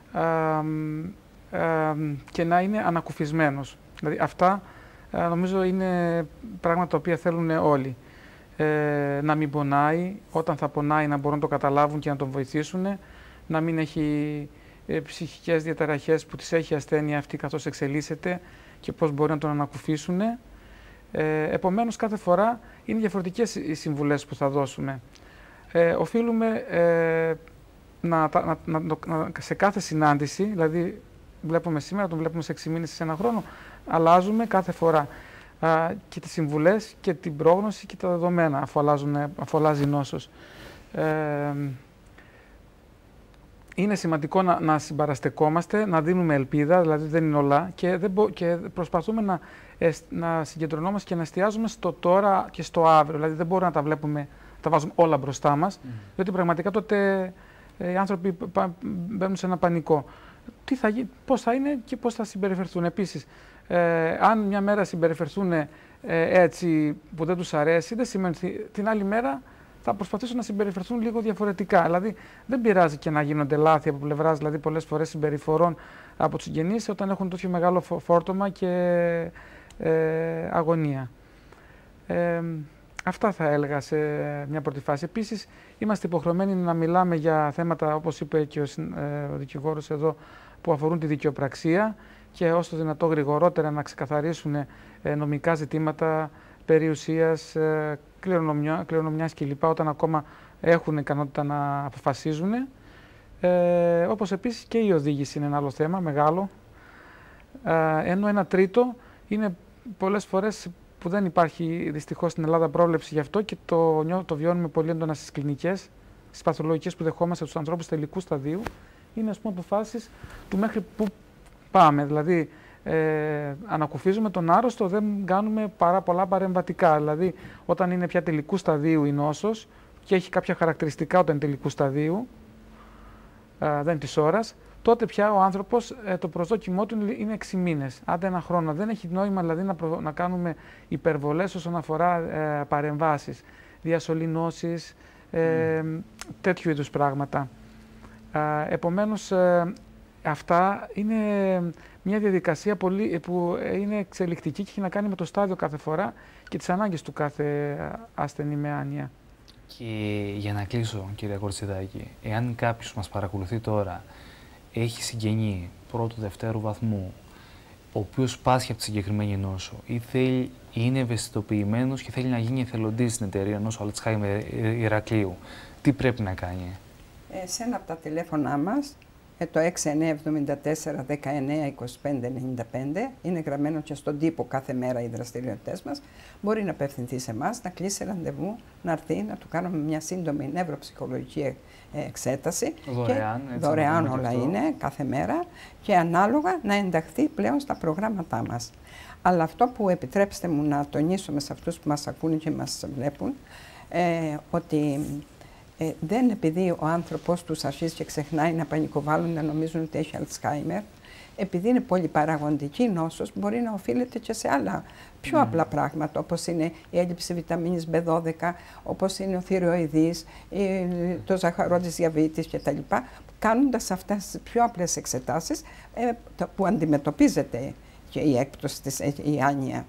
και να είναι ανακουφισμένος. Δηλαδή αυτά νομίζω είναι πράγματα τα οποία θέλουν όλοι. Να μην πονάει, όταν θα πονάει να μπορούν να το καταλάβουν και να τον βοηθήσουν, να μην έχει ψυχικές διαταραχές που τις έχει η ασθένεια αυτή καθώς εξελίσσεται και πώς μπορεί να τον ανακουφίσουν. Επομένως, κάθε φορά είναι διαφορετικές οι συμβουλές που θα δώσουμε. Οφείλουμε σε κάθε συνάντηση, δηλαδή βλέπουμε σήμερα, τον βλέπουμε σε 6 μήνες, σε ένα χρόνο, αλλάζουμε κάθε φορά και τις συμβουλές και την πρόγνωση και τα δεδομένα, αφού αλλάζει η νόσος. Είναι σημαντικό να συμπαραστεκόμαστε, να δίνουμε ελπίδα, δηλαδή δεν είναι όλα, και προσπαθούμε να συγκεντρωνόμαστε και να εστιάζουμε στο τώρα και στο αύριο. Δηλαδή δεν μπορούμε να τα βλέπουμε, τα βάζουμε όλα μπροστά μας, διότι πραγματικά τότε οι άνθρωποι μπαίνουν σε ένα πανικό. Πώς θα είναι και πώς θα συμπεριφερθούν. Επίσης, αν μια μέρα συμπεριφερθούν έτσι που δεν τους αρέσει, δεν σημαίνει ότι την άλλη μέρα θα προσπαθήσουν να συμπεριφερθούν λίγο διαφορετικά. Δηλαδή, δεν πειράζει και να γίνονται λάθη από πλευράς, δηλαδή πολλές φορές συμπεριφορών από τους συγγενείς όταν έχουν τόσο μεγάλο φόρτωμα και αγωνία. Αυτά θα έλεγα σε μια πρώτη φάση. Επίσης, είμαστε υποχρεωμένοι να μιλάμε για θέματα, όπως είπε και ο δικηγόρος εδώ, που αφορούν τη δικαιοπραξία και όσο δυνατό γρηγορότερα να ξεκαθαρίσουν νομικά ζητήματα περιουσίας, κληρονομιάς κλπ. Όταν ακόμα έχουν ικανότητα να αποφασίζουν. Όπως επίσης και η οδήγηση είναι ένα άλλο θέμα, μεγάλο. Ενώ ένα τρίτο είναι πολλές φορές που δεν υπάρχει δυστυχώς στην Ελλάδα πρόβλεψη γι' αυτό και το βιώνουμε πολύ έντονα στις κλινικές, στις παθολογικές που δεχόμαστε τους ανθρώπους τελικού σταδίου. Είναι, ας πούμε, αποφάσεις του μέχρι που πάμε. Δηλαδή, ανακουφίζουμε τον άρρωστο, δεν κάνουμε πάρα πολλά παρεμβατικά. Δηλαδή, όταν είναι πια τελικού σταδίου η νόσος και έχει κάποια χαρακτηριστικά όταν είναι τελικού σταδίου, δεν είναι της ώρας, τότε πια ο άνθρωπος, το προσδόκιμό του είναι 6 μήνες, άντε ένα χρόνο. Δεν έχει νόημα δηλαδή να κάνουμε υπερβολές όσον αφορά παρεμβάσεις, διασωληνώσεις, τέτοιου είδους πράγματα. Επομένως, αυτά είναι μια διαδικασία που είναι εξελικτική και έχει να κάνει με το στάδιο κάθε φορά και τις ανάγκες του κάθε ασθενή με άνοια. Και για να κλείσω, κυρία Κορτσιδάκη, εάν κάποιος μας παρακολουθεί τώρα έχει συγγενή πρώτου-δευτέρου βαθμού, ο οποίος πάσχει από τη συγκεκριμένη νόσο ή είναι ευαισθητοποιημένος και θέλει να γίνει εθελοντής στην εταιρεία νόσο Αλτσχάιμερ Ηρακλείου, τι πρέπει να κάνει? Σε ένα από τα τηλέφωνά μας, το 6974 19 25 95, είναι γραμμένο και στον τύπο κάθε μέρα οι δραστηριότητες μας, μπορεί να απευθυνθεί σε εμάς, να κλείσει ραντεβού, να έρθει, να του κάνουμε μια σύντομη νευροψυχολογική εξέταση. Δωρεάν, και δωρεάν όλα είναι κάθε μέρα και ανάλογα να ενταχθεί πλέον στα προγράμματά μας. Αλλά αυτό που επιτρέψτε μου να τονίσω σε αυτούς που μας ακούν και μας βλέπουν, ότι δεν επειδή ο άνθρωπος τους αρχίζει και ξεχνάει να πανικοβάλλουν, να νομίζουν ότι έχει Αλτσχάιμερ, επειδή είναι πολυπαραγοντική νόσος, μπορεί να οφείλεται και σε άλλα πιο απλά πράγματα, όπως είναι η έλλειψη βιταμίνης B12, όπως είναι ο θηροειδής, το ζαχαρότης διαβήτης κτλ. Κάνοντας αυτές τις πιο απλές εξετάσεις, που αντιμετωπίζεται και η έκπτωση της η άνοια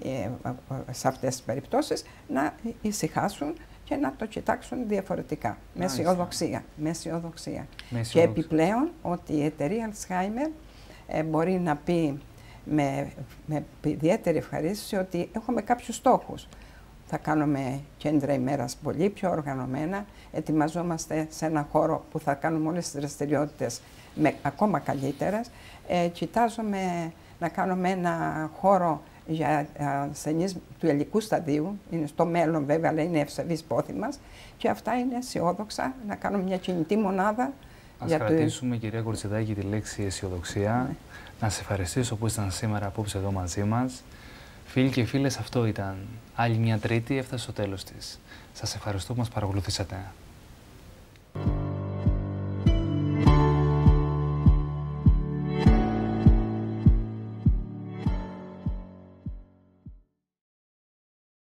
σε αυτές τις περιπτώσεις, να ησυχάσουν και να το κοιτάξουν διαφορετικά, με αισιοδοξία. Και επιπλέον ότι η εταιρεία Alzheimer μπορεί να πει με ιδιαίτερη ευχαρίστηση ότι έχουμε κάποιους στόχους. Θα κάνουμε κέντρα ημέρας πολύ πιο οργανωμένα, ετοιμαζόμαστε σε ένα χώρο που θα κάνουμε όλες τις δραστηριότητες ακόμα καλύτερες. Κοιτάζουμε να κάνουμε ένα χώρο για ασθενείς του ελικού σταδίου, είναι στο μέλλον βέβαια, αλλά είναι ευσεβής πόθη μας και αυτά είναι αισιόδοξα, να κάνουμε μια κινητή μονάδα. Ας κρατήσουμε, κυρία Κορτσιδάκη, τη λέξη αισιοδοξία. Ναι. Να σε ευχαριστήσω που ήσταν σήμερα απόψε εδώ μαζί μας. Φίλοι και φίλες, αυτό ήταν άλλη μια Τρίτη, έφτασε στο τέλος της. Σας ευχαριστώ που μας παρακολουθήσατε.